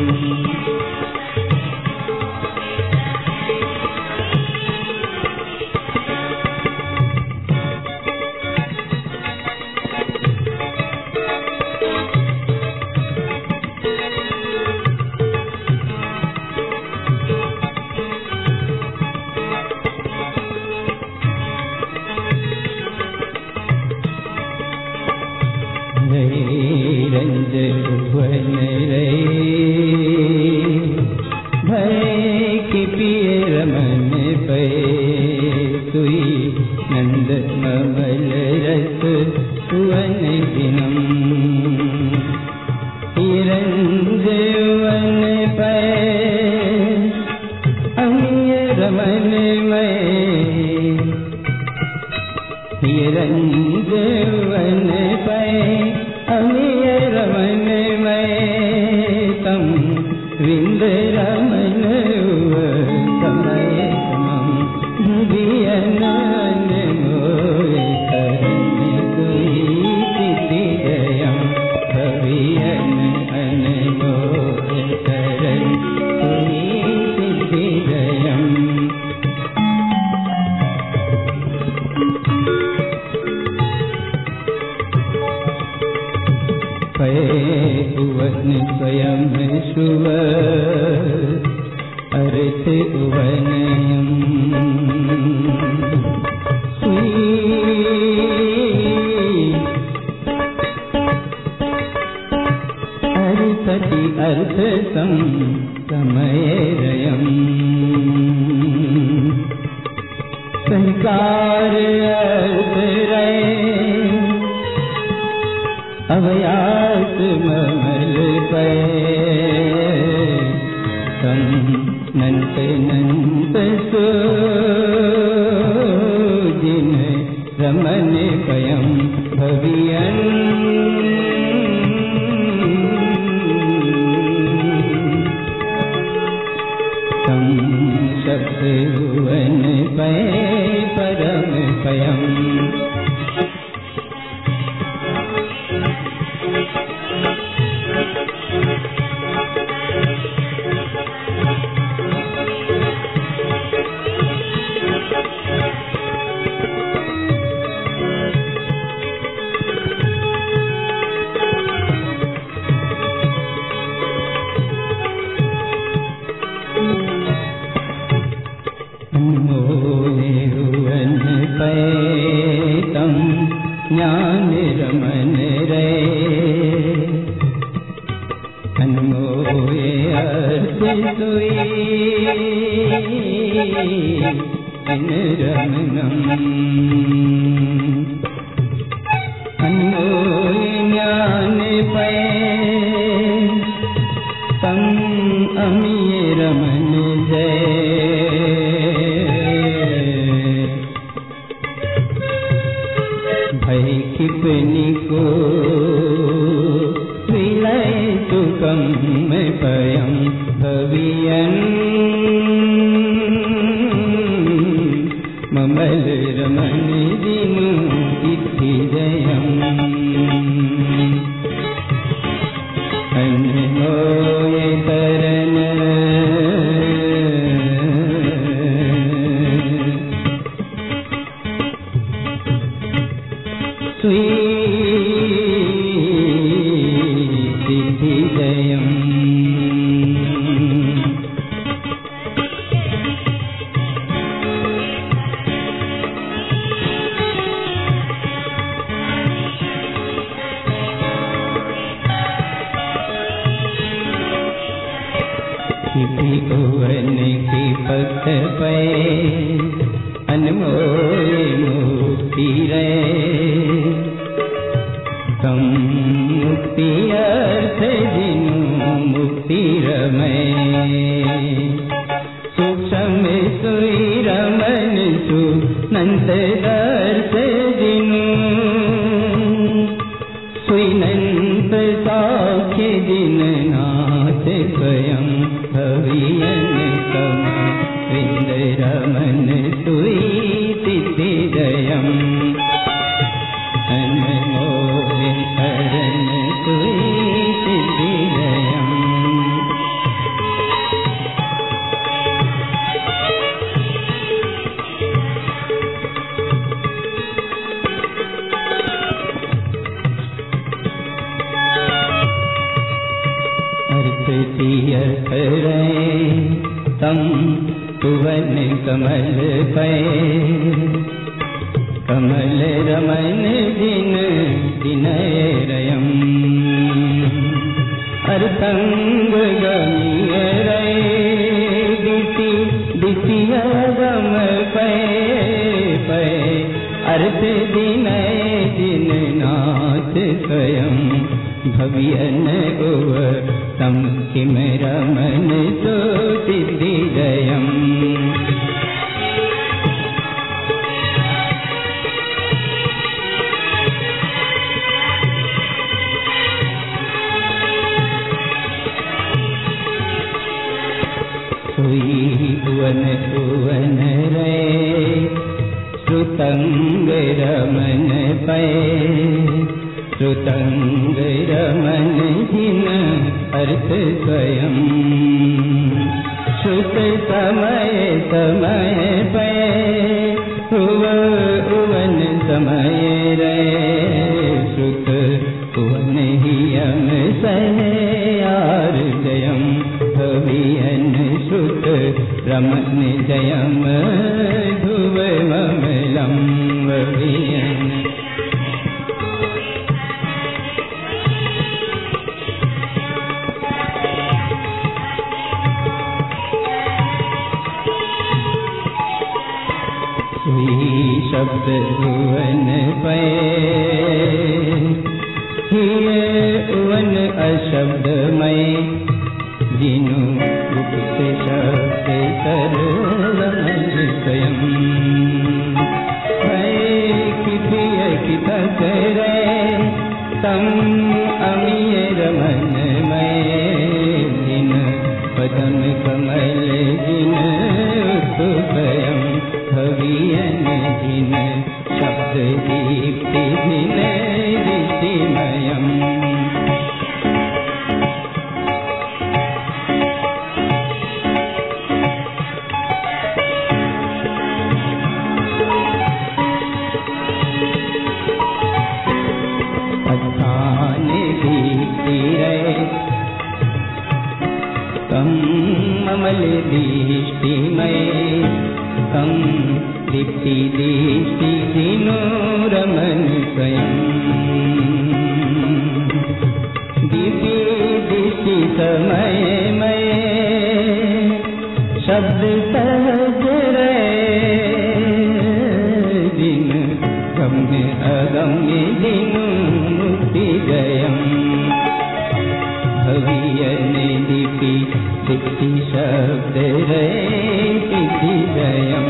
रंज भुवन रे भय की पिय रमन पे, सुई नंद ममल रस सुवन दिनम। रंज वन पे अमिय रमन में, रंज वन पे अमिय रमन में तम विंद रमन समय समम। भुवियन अनमोल तरन तुई सिद्धि जयम, भवियन अनमोल तरन तुई सिद्धि जयम। उवन स्वयं शुभ अर्थ उवनयम, अर्थ अर्थ सम समय रयम। संकार अवयास ममल पे तम नंत नंत सो जिन रमन पयम भवियन तम शब्द भुवन पे परम पयम ज्ञान रमन रे अनमोए अर्थ सोई इन रमनम अनमोए ज्ञान पे तम अमीय रमन जय भय किपनि को विलय सुखम पयम भवियन ममल रमन दिनु इति जयम अनमोय तरन सिद्धि जयम किसी ओवन की पक्ष पे अनमोल मुक्ति रे तम मुक्ति अर्थ जिनु मुक्ति रमय सूक्ष्म सुई रमन सु नंद दर्श जिनु सुई नंद साख्य जिन नाथ स्वयं भवियन कम विंद रमन सुई सिद्धि जयम अनमोल शरण सुई सिद्धि जयम अर्थ तीर्थ रे तम तुवन कमल पे कमल रमन दिन दिनय रयम अर्थंग गमीय रे दिति दितिय गम पे अर्थ दिनय दिन नाथ स्वयं भवियन उव तम किम रमन सो सिद्धि जयम भुवन भुवन रे श्रुतंग रमन पे श्रुतंग रमन जिन अर्थ स्वयं श्रुत समय समय पे भुवन समय रे श्रुत भुवन हियम सहयार जयम भवियन श्रुत रमन जयम धुव ममलम भवियन शब्द भुवन पे वन अशब्दमय जिनु गुप्त शब्द सरलमन स्वयं कितरे तम अमीय रमनमय जिन पदम कमल जिन स्वयं भवियन जिन शब्द दीप्ति जिन ऋषिमयम् तम ममल दृष्टिमय तम दीप्ति दृष्टि दिनो रमन स्वयं दीप्ति दृष्टि समयमय शब्द सहज जिन गम्य अगम्य दिनु मुक्ति जयम् भवियन दीपि दीप्ति शब्द सिद्धि जयम्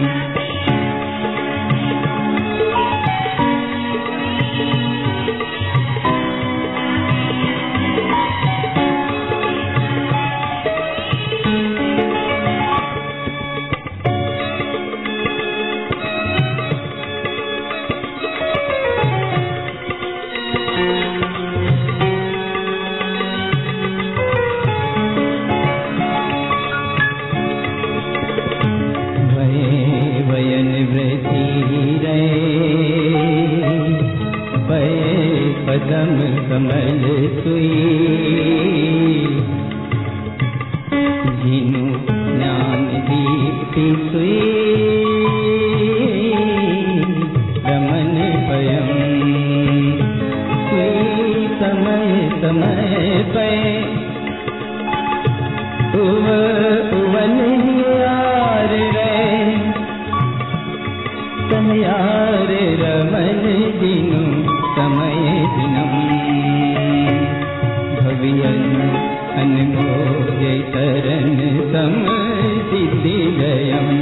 पदम कमल सुई जिनु ज्ञान दीप्ति सुई रमन स्वयं सुई समय समय पे उवन यार रे समयार रमन जिनु समय दिनम भवियन अनमोज शरण सम सिद्धि जयम्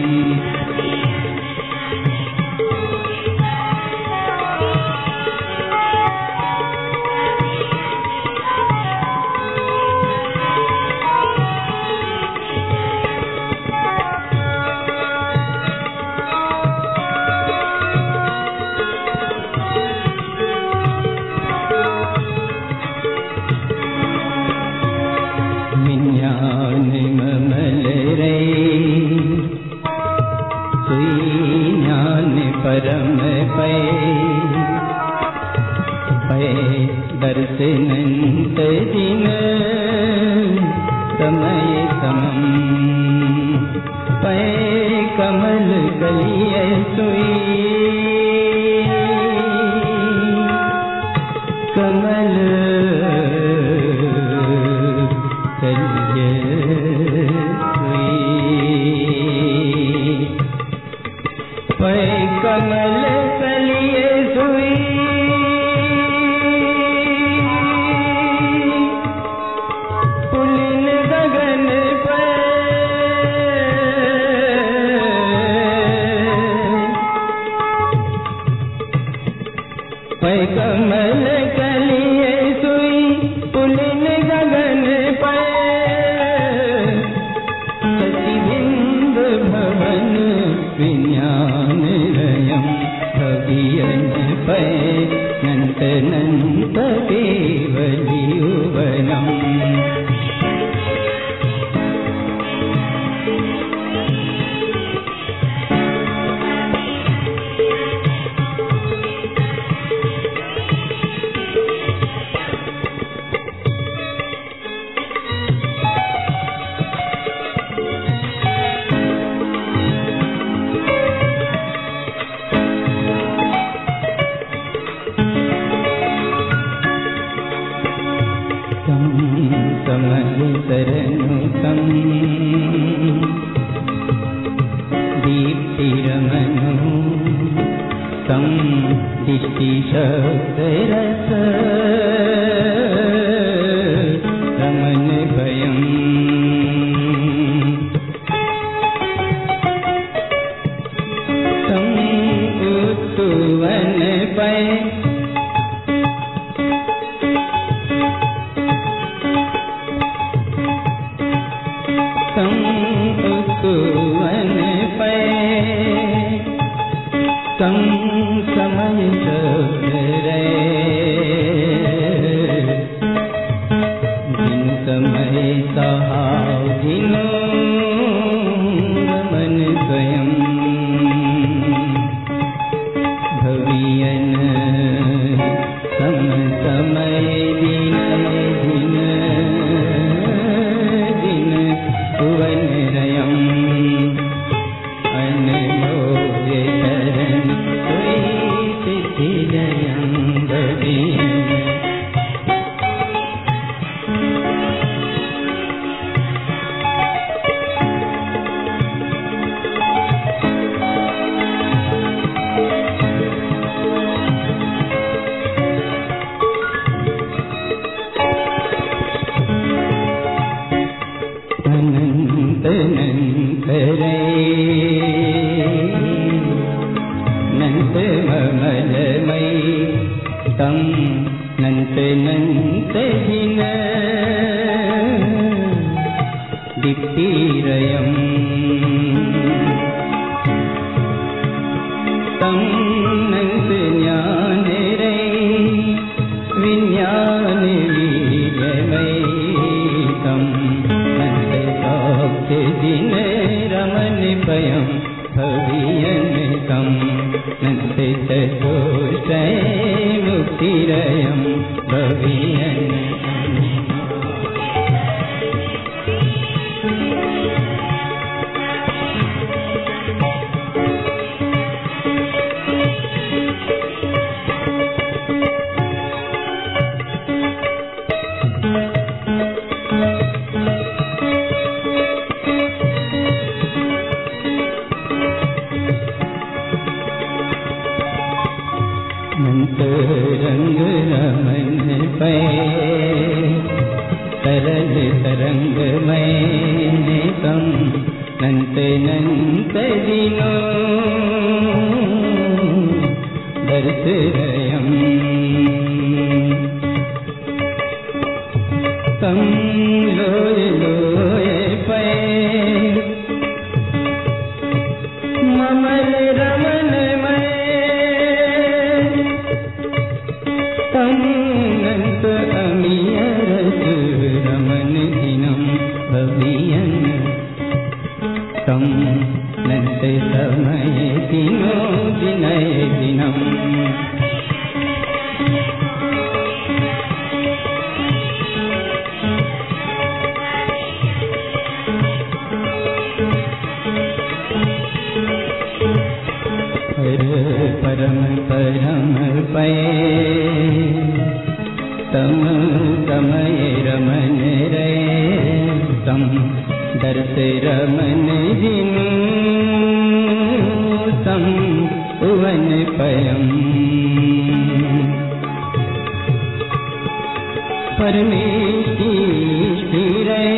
परम पै दर्शनंत जिन समय समम पै कमल कलिय सुई कमल कलिय पै कमल कलिय सुई पुलिन गगन पे पै कमल कलिय सुई पुलिन गगन पे सचिबिंद भवन विज्ञान रयम् भवियन पै नंत नंत केवलियुवनम् दिष्टि शब्द रस रमन भयम् तम् उत्तुवन पय समय रे जिन समय सहाव जिनो रमन स्वयं भवियन सम समय दिन दिन दिन भुवन रयम अनमोल्य शरण जयं भवियन अनंत अनंत रे नंत ममलमय तम नंत नंत जिन दीप्तिरयम् तम नंत ज्ञान रे विज्ञान वीर्यमय तम नंत सौख्य जिन रमन भयम् भवियन तम नंत चतुष्टय मुक्तिरयम् भवियन रंग रमन पे तरल तरंगमय तम नंत नंत दिनो दर्शयम् तम लोय लोय पे ममल रमनमय तम नंत अमीयरस रमन दिनम् भवियन तम नंत समय दिनो दिनय दिनम् परम परम पय तम समय रमन रे तम दर्श रमन जिनु तम उवन पयम् परमेष्टि रे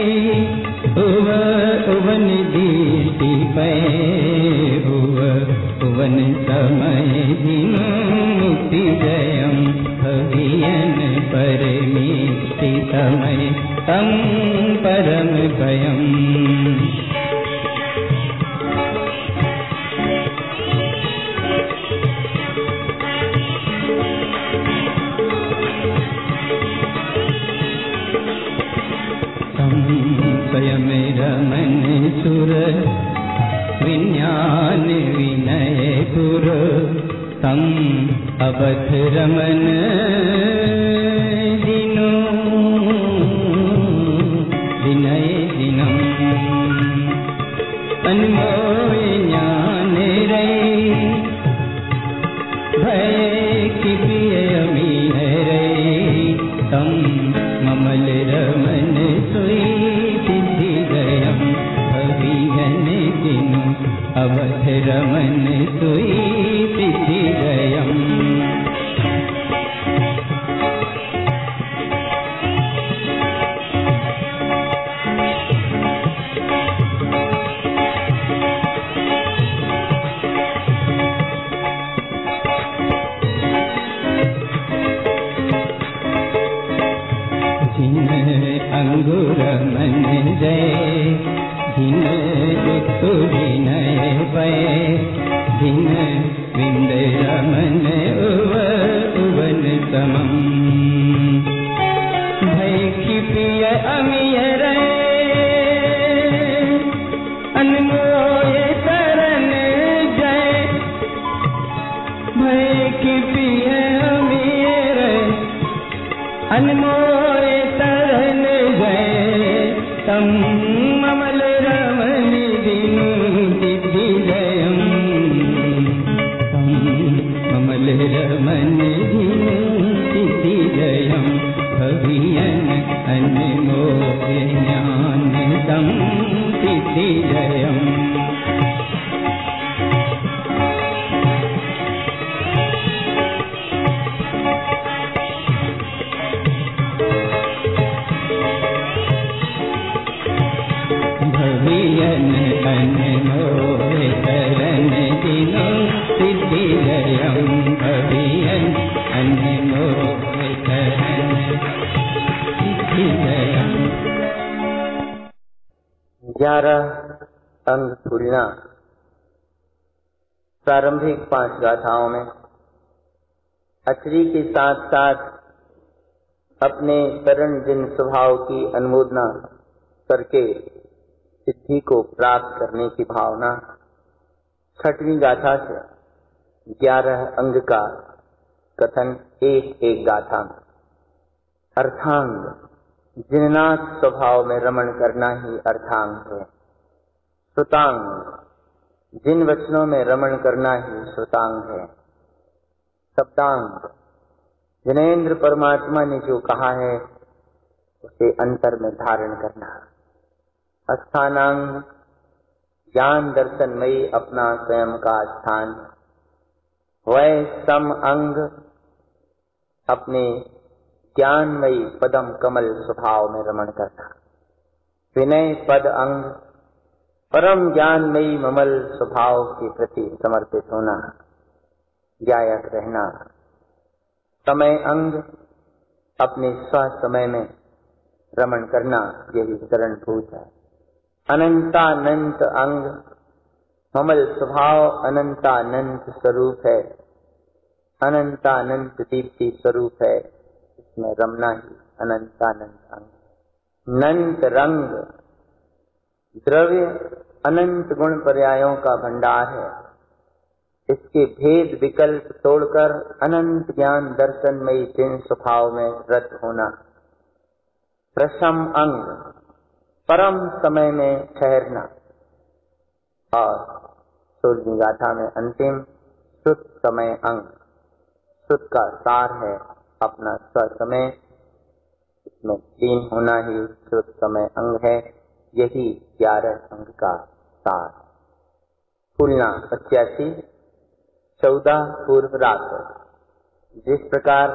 उवन दृष्टि पय भुवन समय दिनो मुक्ति जयम् भवियन परमेष्टि समय तम परम भयम् स्वयं रमन सुर विज्ञान विनय गुर तम अवध रमन दिनो विनय दिनम् अनमोल ज्ञान रे भय किपिय अमीन रे तम ममल रमन सोई सिद्धि जयम् भवियन दिनु अवध रमन सोई सिद्धि जयम् की पिय अमीर अनमोल तरन गए तम ममल रमन दिनु सिद्धि जयम तम ममल रमन दिनु सिद्धि जयम भवियन अनमोल ज्ञान तम सिद्धि जयम भवियन अनमोल तरन दिनु सिद्धि जयम भवियन अनमोल तरन सिद्धि जयम। 11 अंग फूलना। प्रारंभिक 5 गाथाओं में अचरी के साथ साथ अपने तरण जिन स्वभाव की अनुमोदना करके सिद्धि को प्राप्त करने की भावना। 6वीं गाथा से 11 अंग का कथन एक गाथा में। अर्थांग, जिननाथ स्वभाव में रमण करना ही अर्थांग है। श्रुतांग, जिन वचनों में रमण करना ही श्रुतांग है। शब्दांग, जिनेन्द्र परमात्मा ने जो कहा है उसे अंतर में धारण करना। स्थानांग, ज्ञान दर्शनमयी अपना स्वयं का स्थान। वै सम अंग, अपने ज्ञानमयी पदम कमल स्वभाव में रमण करना। विनय पद अंग, परम ज्ञानमयी ममल स्वभाव के प्रति समर्पित होना, ज्ञायक रहना। समय अंग, अपने स्वसमय में रमण करना, यही शरणभूत है। अनंतानंत अंग, ममल स्वभाव अनंतानंत स्वरूप है, अनंतानंत दीप्ति स्वरूप है, इसमें रमना ही अनंतानंत अंग। नंत रंग, द्रव्य अनंत गुण पर्यायों का भंडार है, इसके भेद विकल्प तोड़कर अनंत ज्ञान दर्शनमयी जिन स्वभाव में रत होना। प्रशम अंग, परम समय में ठहरना। और 16वीं गाथा में अंतिम श्रुत समय अंग। श्रुत का सार है अपना स्वसमय, इसमें लीन होना ही श्रुत समय अंग है। यही 11 अंग का सार। फूलना 85, 14 पूर्व रात। जिस प्रकार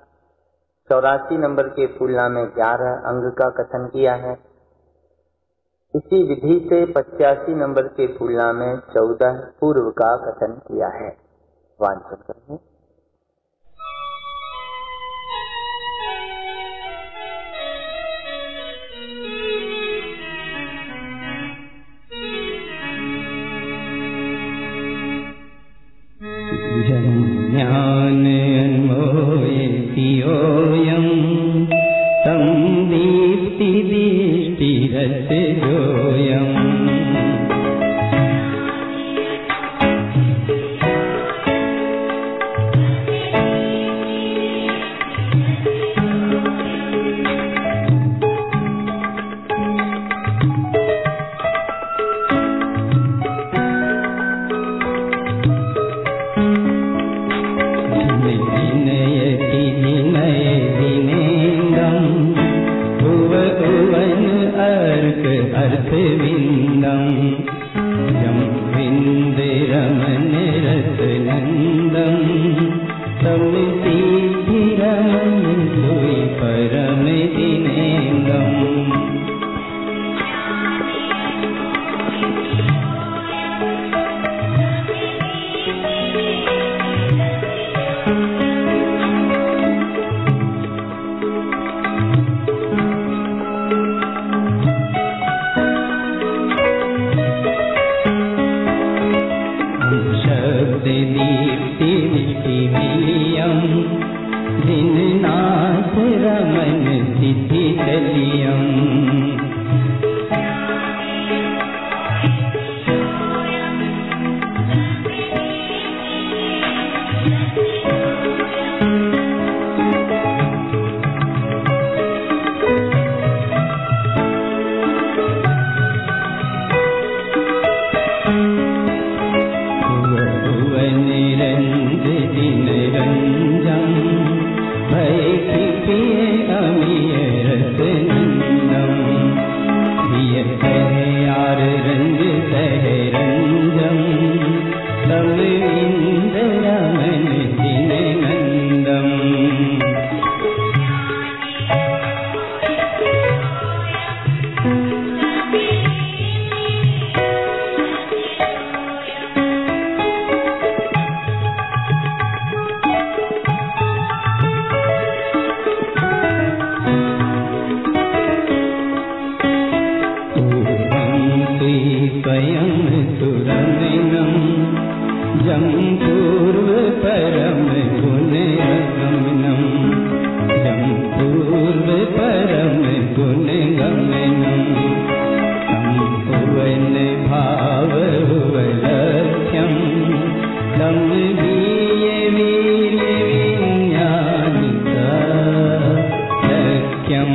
84 नंबर के फूलना में 11 अंग का कथन किया है, इसी विधि से 85 नंबर के फूलना में 14 पूर्व का कथन किया है। वांछन करें। ज्ञान अनमोल दियोयम तम दीप्ति दृष्टि रस जोयम। दीननाथ रमन सिद्धि चलियम। रस नंदम प्रिय यार रंग सह रंजम तब इंद्रमन दिन नंदम जम पूर्व परम गुण गमनम जम पूर्व परम गुण गमनम संपुवन भाव लक्ष्यम तम वीय वीर विज्ञान लक्ष्यम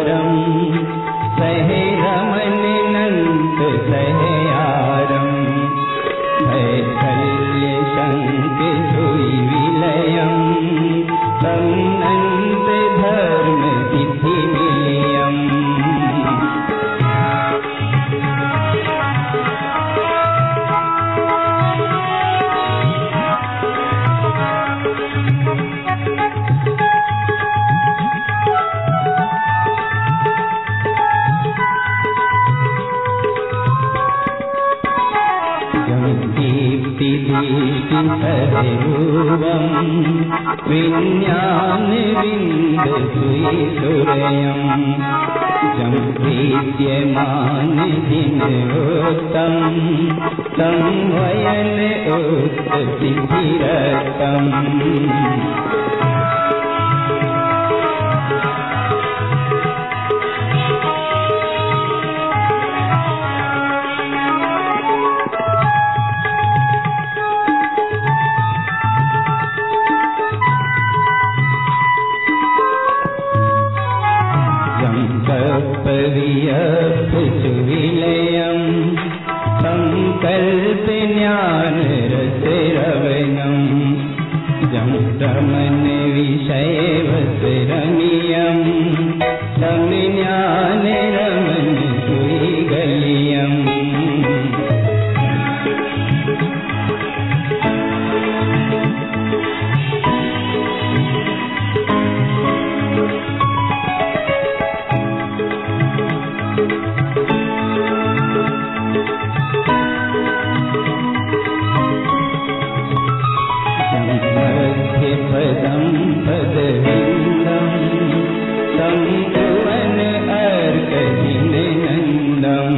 सहे रमन नंद सहे आरम सदैवं विज्ञान विंद सुईसुरयं जं विद्यमान जिनोत्तम तं वयन उत्सिद्धिरतम् विलयं संकल्प ज्ञान रसरवनं जं रमन विषय वसरमियं तं ज्ञान रमन सुईगलियम् पदविन्दं तं भुवन अर्कजिननन्दम्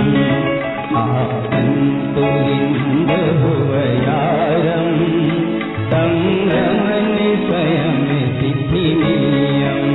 आपन्तुलिन्द भुवयारं तं रमण स्वयं सिद्धिनिलयम्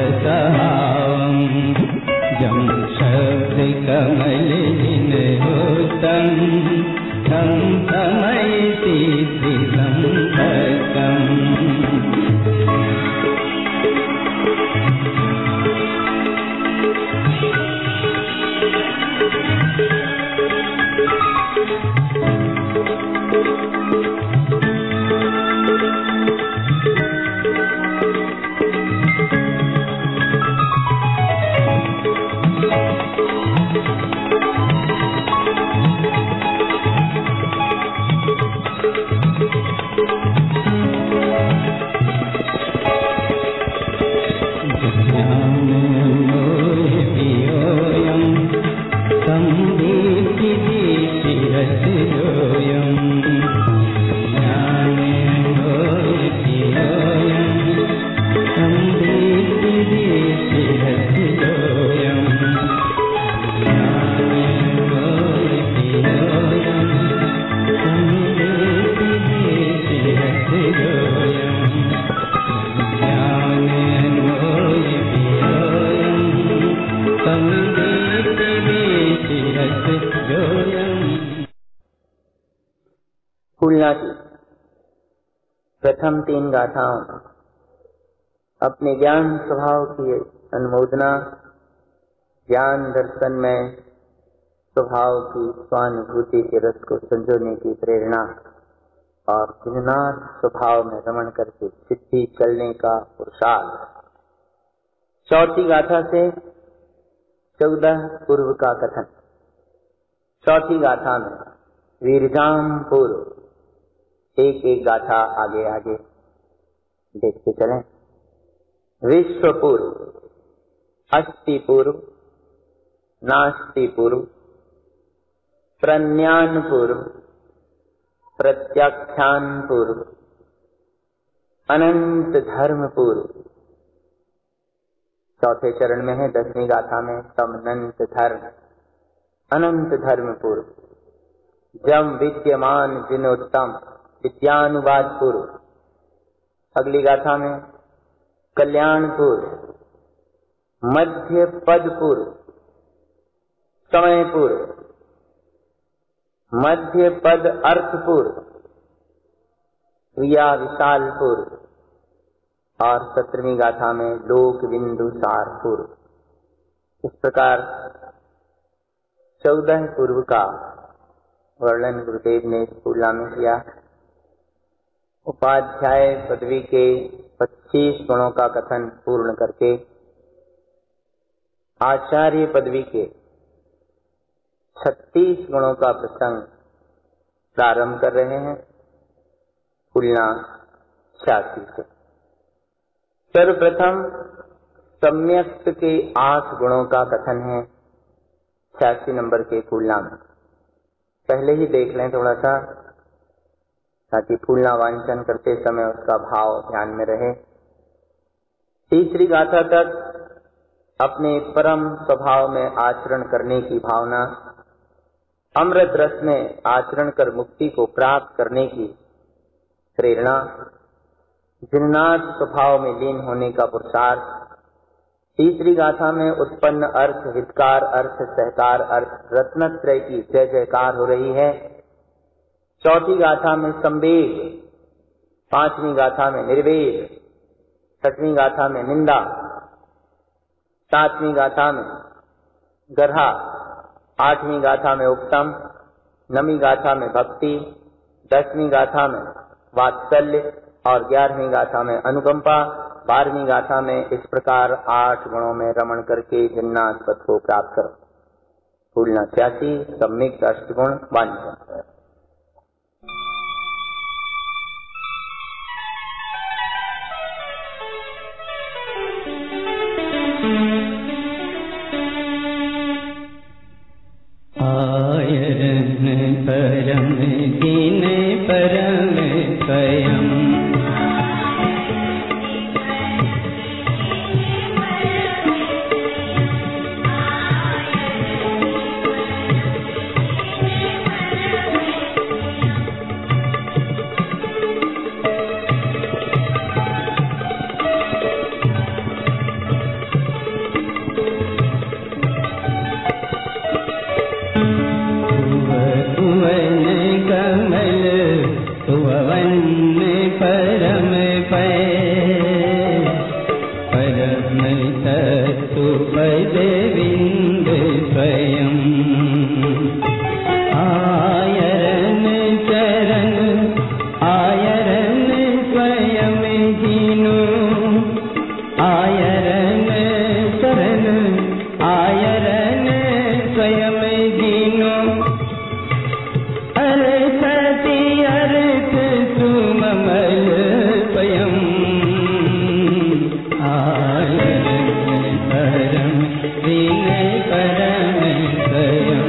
सहावं जं शब्दकमलिनहोतं तं तमयति त्रिसम्पत्तम्। फूलना की प्रथम 3 गाथाओं अपने ज्ञान स्वभाव की अनुमोदना, ज्ञान दर्शन में स्वभाव की स्वानुभूति के रस को संजोने की प्रेरणा और जिन्नाथ स्वभाव में रमण करके सिद्धि चलने का पुरुषार्थ। चौथी गाथा से 14 पूर्व का कथन। चौथी गाथा में वीरजाम पूर्व, एक एक गाथा आगे आगे देखते चलें। विश्व पूर्व, अस्ति पूर्व, नास्ति पूर्व, प्रज्ञान पूर्व, प्रत्याख्यान पूर्व, अनंत धर्म पूर्व। चौथे चरण में है 10वीं गाथा में समनंत धर्म, अनंत धर्म पूर्व, जम विद्यमान जिनोत्तम, विद्यानुवाद पूर्व। अगली गाथा में कल्याण पूर्व, मध्य पद पूर्व, समय पूर्व, मध्य पद अर्थ पूर्व, क्रिया विशाल पूर्व और 17वीं गाथा में लोक बिंदु सार पूर्व। इस प्रकार 14 पूर्व का वर्णन गुरुदेव ने फूलना में किया। उपाध्याय पदवी के 25 गुणों का कथन पूर्ण करके आचार्य पदवी के 36 गुणों का प्रसंग प्रारंभ कर रहे हैं। फूलना 86 से सर्वप्रथम सम्यक्त के 8 गुणों का कथन है 86 नंबर के फूलना में। पहले ही देख लें थोड़ा सा, ताकि फूलना वांचन करते समय उसका भाव ध्यान में रहे। तीसरी गाथा तक अपने परम स्वभाव में आचरण करने की भावना, अमृत रस में आचरण कर मुक्ति को प्राप्त करने की प्रेरणा, जिन्नाथ स्वभाव में लीन होने का पुरुषार्थ। तीसरी गाथा में उत्पन्न अर्थ, हितकार अर्थ, सहकार अर्थ, रत्नत्रय की जय जयकार हो रही है। चौथी गाथा में संवेग, 5वीं गाथा में निर्वेद, 6वीं गाथा में निंदा, 7वीं गाथा में गर्हा, 8वीं गाथा में उपतम, 9वीं गाथा में भक्ति, 10वीं गाथा में वात्सल्य और 11वीं गाथा में अनुकंपा, 12वीं गाथा में इस प्रकार 8 गुणों में रमण करके जिन्नाथ पद को प्राप्त करो। फूलना 86 सम्यक अष्टगुण वांछन। आयरन परम दीन परम स्वयं, पदविंद स्वयं आयरन चरण आयरन स्वयं जिनु आयरन चरण आयरन स्वयं जिनु अरसति अर्थ सुममल स्वयं आयरन परम दीन परम स्वयं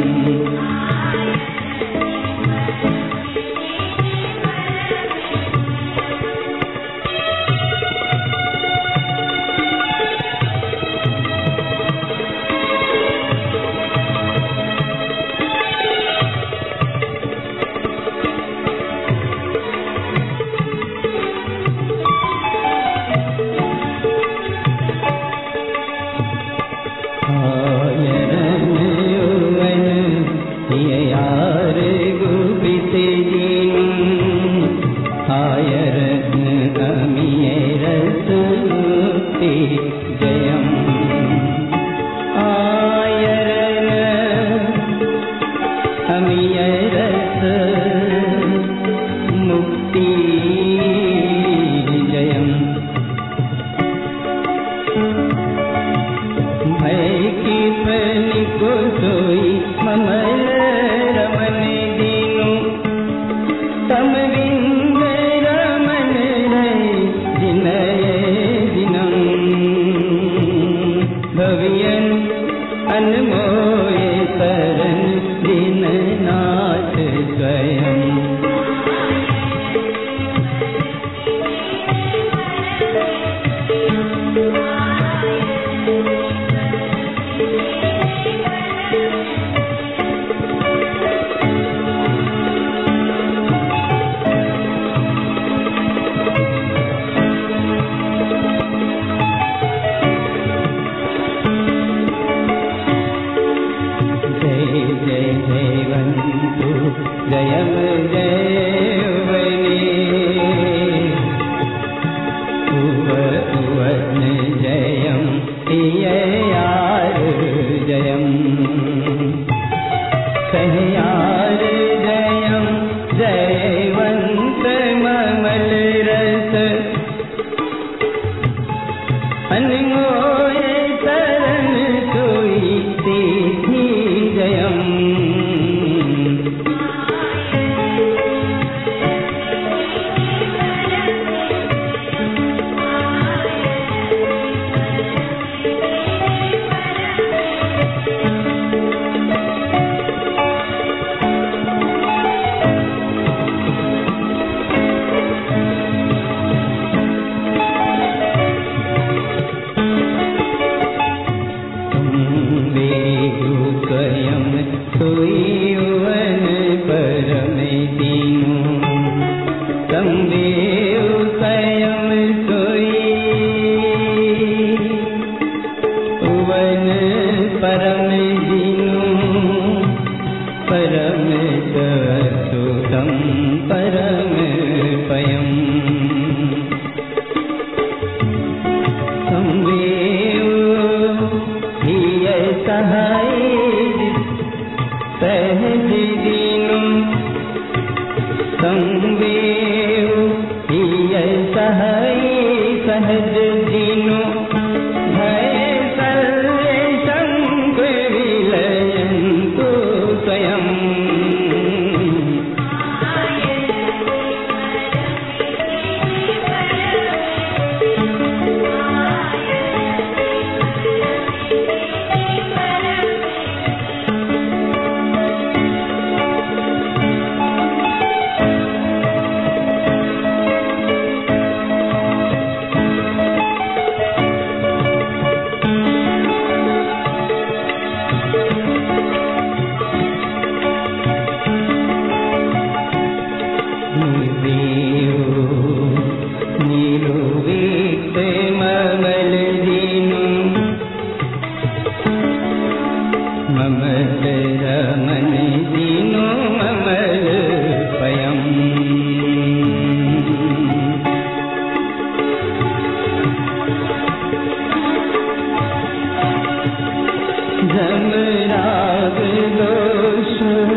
जम राग दोष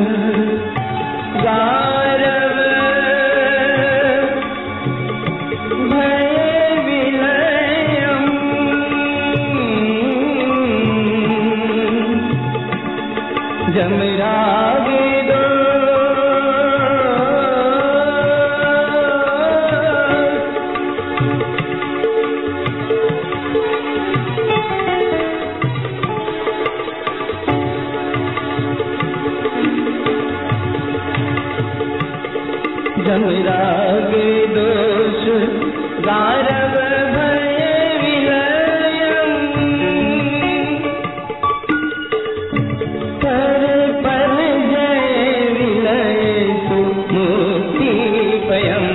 गारव भय विलयम जम राग जम राग दोष गारव भय विलयम पर जय विलय सुमुक्ति पयम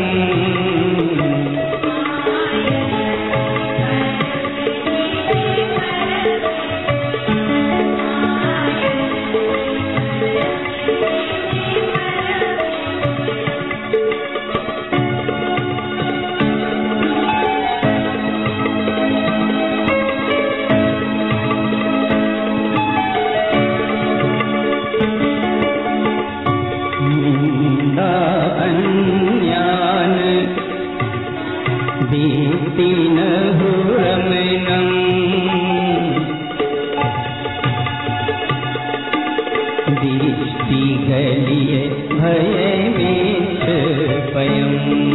अन्यान दीप्ति न हो रमणम दृष्टि गलिय भय वेश पयम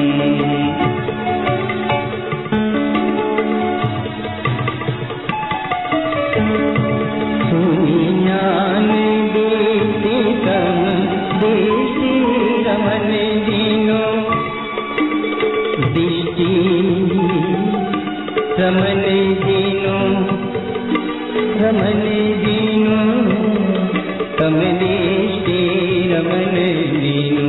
सुज्ञान दीप्ति तम दृष्टि रमन दीनो दृष्टि रमन दीनो रमन दीनो तम दृष्टि रमन दीनो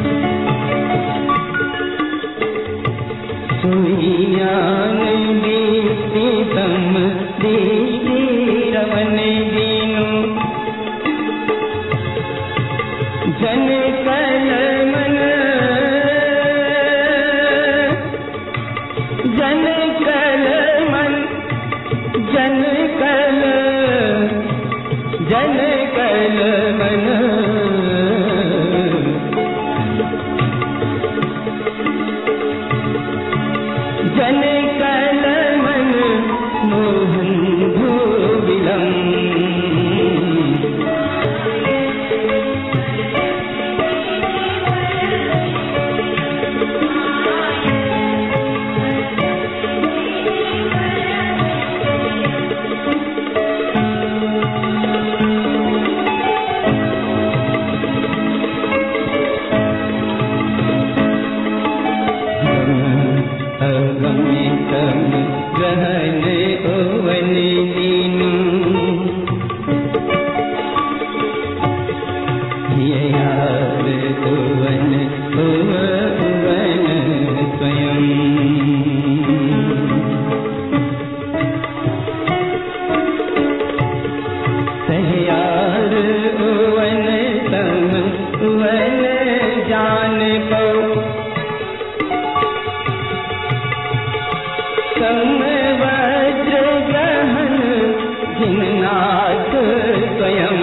सुज्ञान दीप्ति तम दृष्टि रमन दीनो जन कल मन जन कल मन जन कल जन कल मन जन कल मन मोहन भूविलम अगमितम गहन ओवन दीनु याद ओवन ओवन स्वयं सहयार ओवन तम ओवन जान पो वज्र ग्रहण जिननाथ स्वयं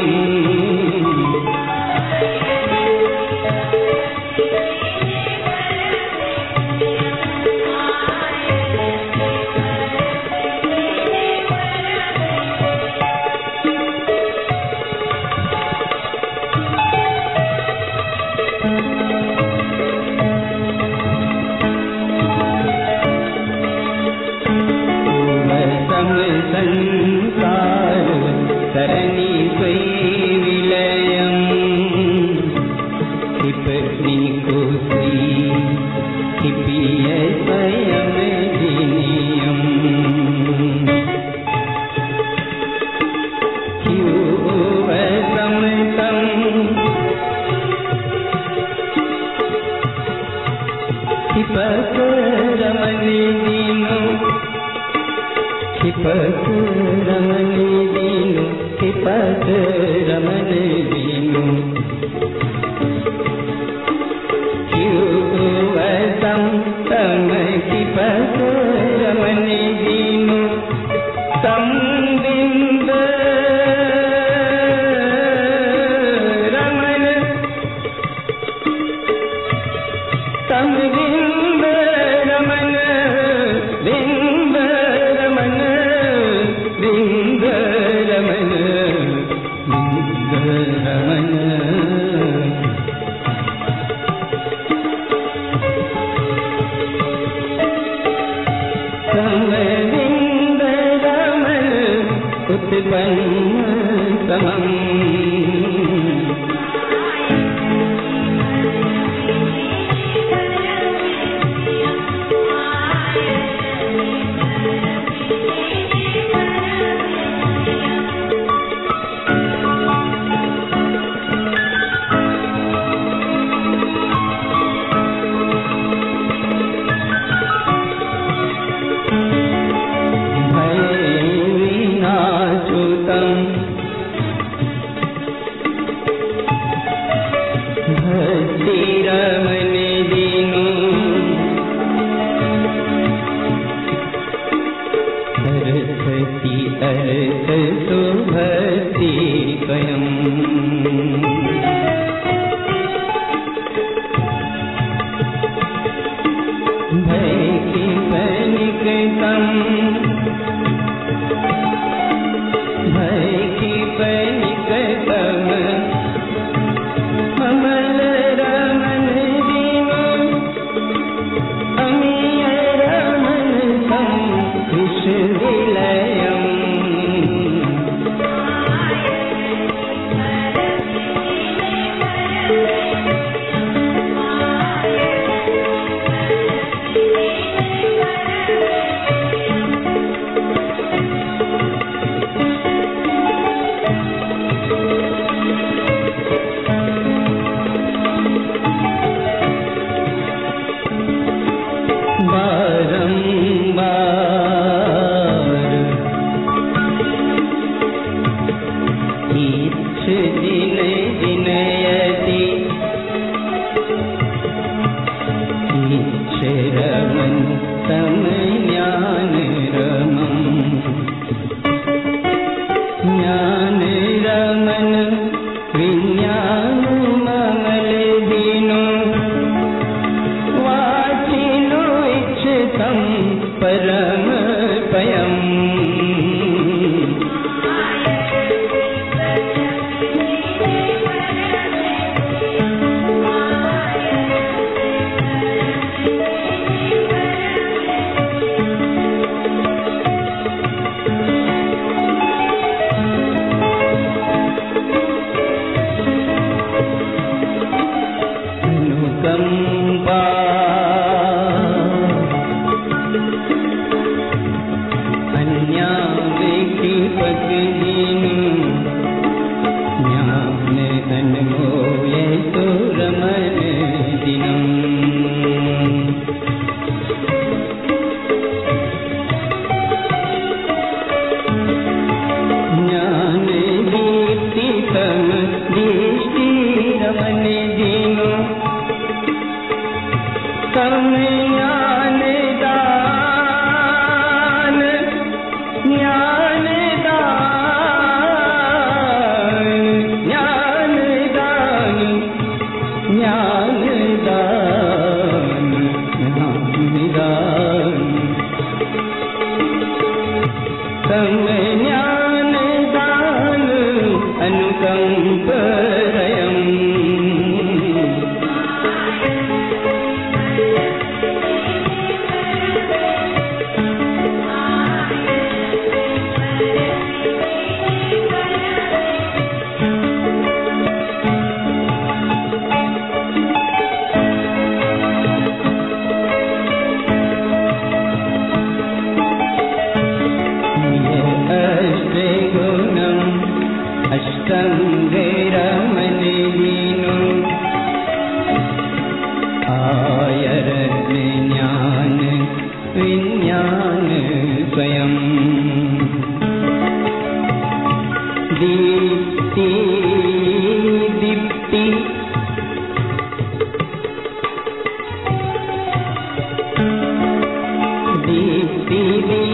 संसार करनी कोई विलयम क्षिपनी को क्षिपिय स्वयं जिनियम समतम क्षिपक रमन दीनो क्षिपक रमन दीनो क्षिपक रमन दीनो क्यूवसम तम क्षिपक रमन दीनो तम बिंब उत्पन्न समम्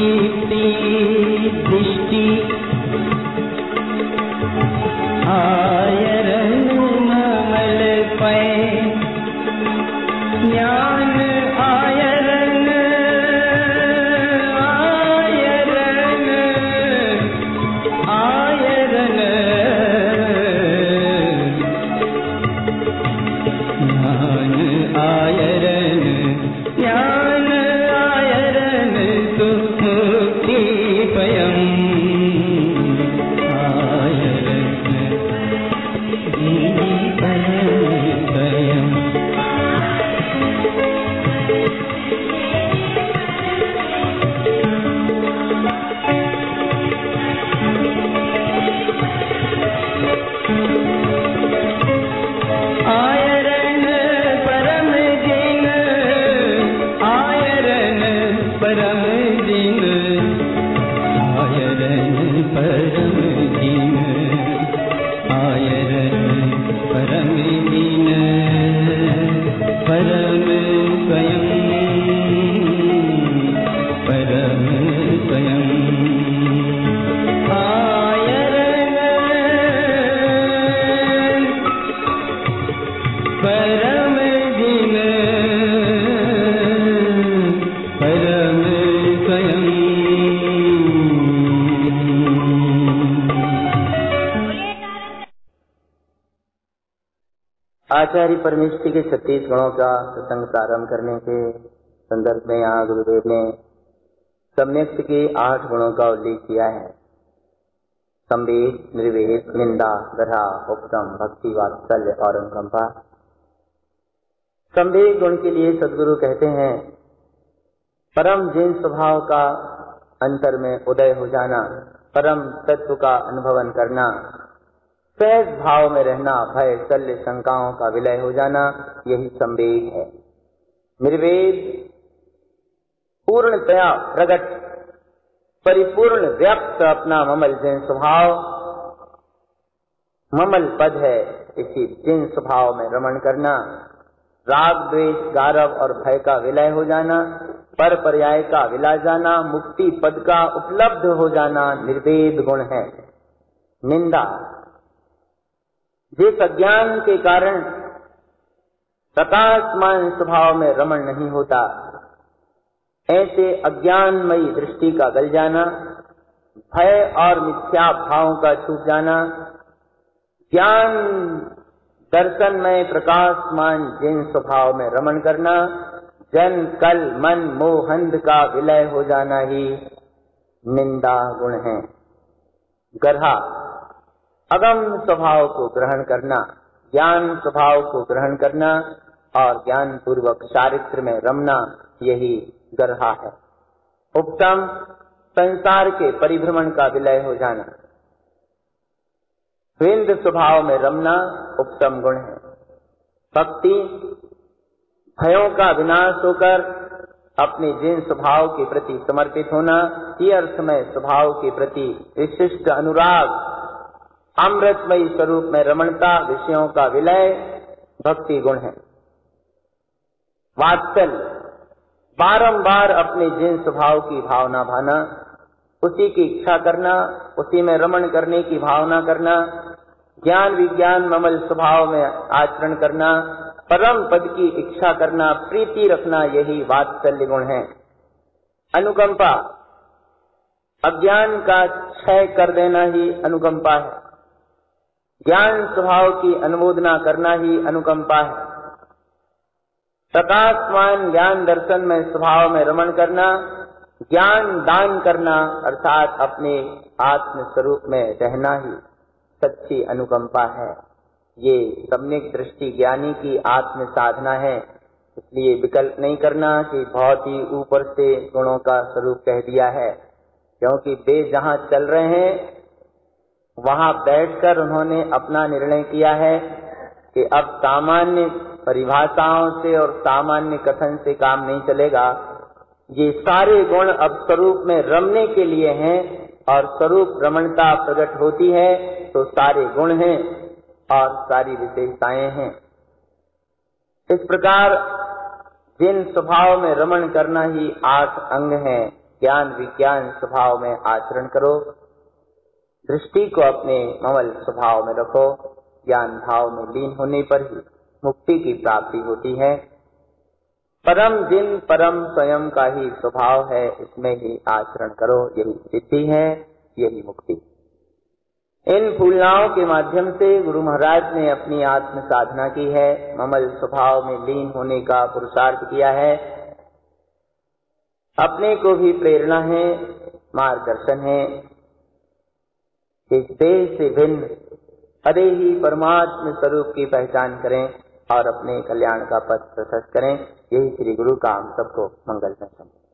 दृष्टि आचार्य परमेष्ठी के 36 गुणों का प्रसंग प्रारंभ करने के संदर्भ में यहाँ गुरुदेव ने सम्यक्त के 8 गुणों का उल्लेख किया है। संवेद, निर्वेद, निंदा, गर्हा, उपक्रम, भक्ति, वात्सल्य और अनुकंपा। संवेद गुण के लिए सद्गुरु कहते हैं परम जिन स्वभाव का अंतर में उदय हो जाना, परम तत्व का अनुभवन करना, सहज भाव में रहना, भय, शल्य, शंकाओं का विलय हो जाना, यही संवेद है। निर्वेद पूर्णतया प्रकट परिपूर्ण व्यक्त अपना ममल जिन स्वभाव ममल पद है, इसी जिन स्वभाव में रमण करना, राग, द्वेष, गारव और भय का विलय हो जाना, पर पर्याय का विला जाना, मुक्ति पद का उपलब्ध हो जाना निर्वेद गुण है। निंदा जिस अज्ञान के कारण प्रकाशमान स्वभाव में रमण नहीं होता, ऐसे अज्ञानमयी दृष्टि का गल जाना, भय और मिथ्या भावों का छूट जाना, ज्ञान दर्शन में प्रकाशमान जिन स्वभाव में रमण करना, जन कल मन मोहंद का विलय हो जाना ही निंदा गुण है। गर्हा अगम स्वभाव को ग्रहण करना, ज्ञान स्वभाव को ग्रहण करना और ज्ञान पूर्वक चारित्र में रमना, यही गर्हा है। उपतम संसार के परिभ्रमण का विलय हो जाना, विंद स्वभाव में रमना उपतम गुण है। भक्ति भयों का विनाश होकर अपने जिन स्वभाव के प्रति समर्पित होना, ये अर्थमय स्वभाव के प्रति विशिष्ट अनुराग, अमृतमयी स्वरूप में रमणता, विषयों का विलय भक्ति गुण है। वात्सल्य बारंबार अपने जिन स्वभाव की भावना भाना, उसी की इच्छा करना, उसी में रमण करने की भावना करना, ज्ञान विज्ञान ममल स्वभाव में आचरण करना, परम पद की इच्छा करना, प्रीति रखना, यही वात्सल्य गुण है। अनुकंपा अज्ञान का क्षय कर देना ही अनुकंपा है। ज्ञान स्वभाव की अनुमोदना करना ही अनुकंपा है। प्रकाशमान ज्ञान दर्शन में स्वभाव में रमण करना, ज्ञान दान करना अर्थात अपने आत्म स्वरूप में रहना ही सच्ची अनुकंपा है। ये सम्यक दृष्टि ज्ञानी की आत्म साधना है। इसलिए विकल्प नहीं करना कि बहुत ही ऊपर से गुणों का स्वरूप कह दिया है, क्योंकि वे जहाँ चल रहे हैं वहाँ बैठकर उन्होंने अपना निर्णय किया है कि अब सामान्य परिभाषाओं से और सामान्य कथन से काम नहीं चलेगा। ये सारे गुण अब स्वरूप में रमने के लिए हैं, और स्वरूप रमणता प्रकट होती है तो सारे गुण हैं और सारी विशेषताएं हैं। इस प्रकार जिन स्वभाव में रमण करना ही 8 अंग हैं, ज्ञान विज्ञान स्वभाव में आचरण करो, दृष्टि को अपने ममल स्वभाव में रखो, ज्ञान भाव में लीन होने पर ही मुक्ति की प्राप्ति होती है। परम जिन परम स्वयं का ही स्वभाव है, इसमें ही आचरण करो, यही सिद्धि है, यही मुक्ति। इन फूलनाओं के माध्यम से गुरु महाराज ने अपनी आत्म साधना की है, ममल स्वभाव में लीन होने का पुरुषार्थ किया है। अपने को भी प्रेरणा है, मार्गदर्शन है। इस देह से भिन्न अरे ही परमात्म स्वरूप की पहचान करें और अपने कल्याण का पथ प्रशस्त करें। यही श्री गुरु का हम सबको मंगल में समझें।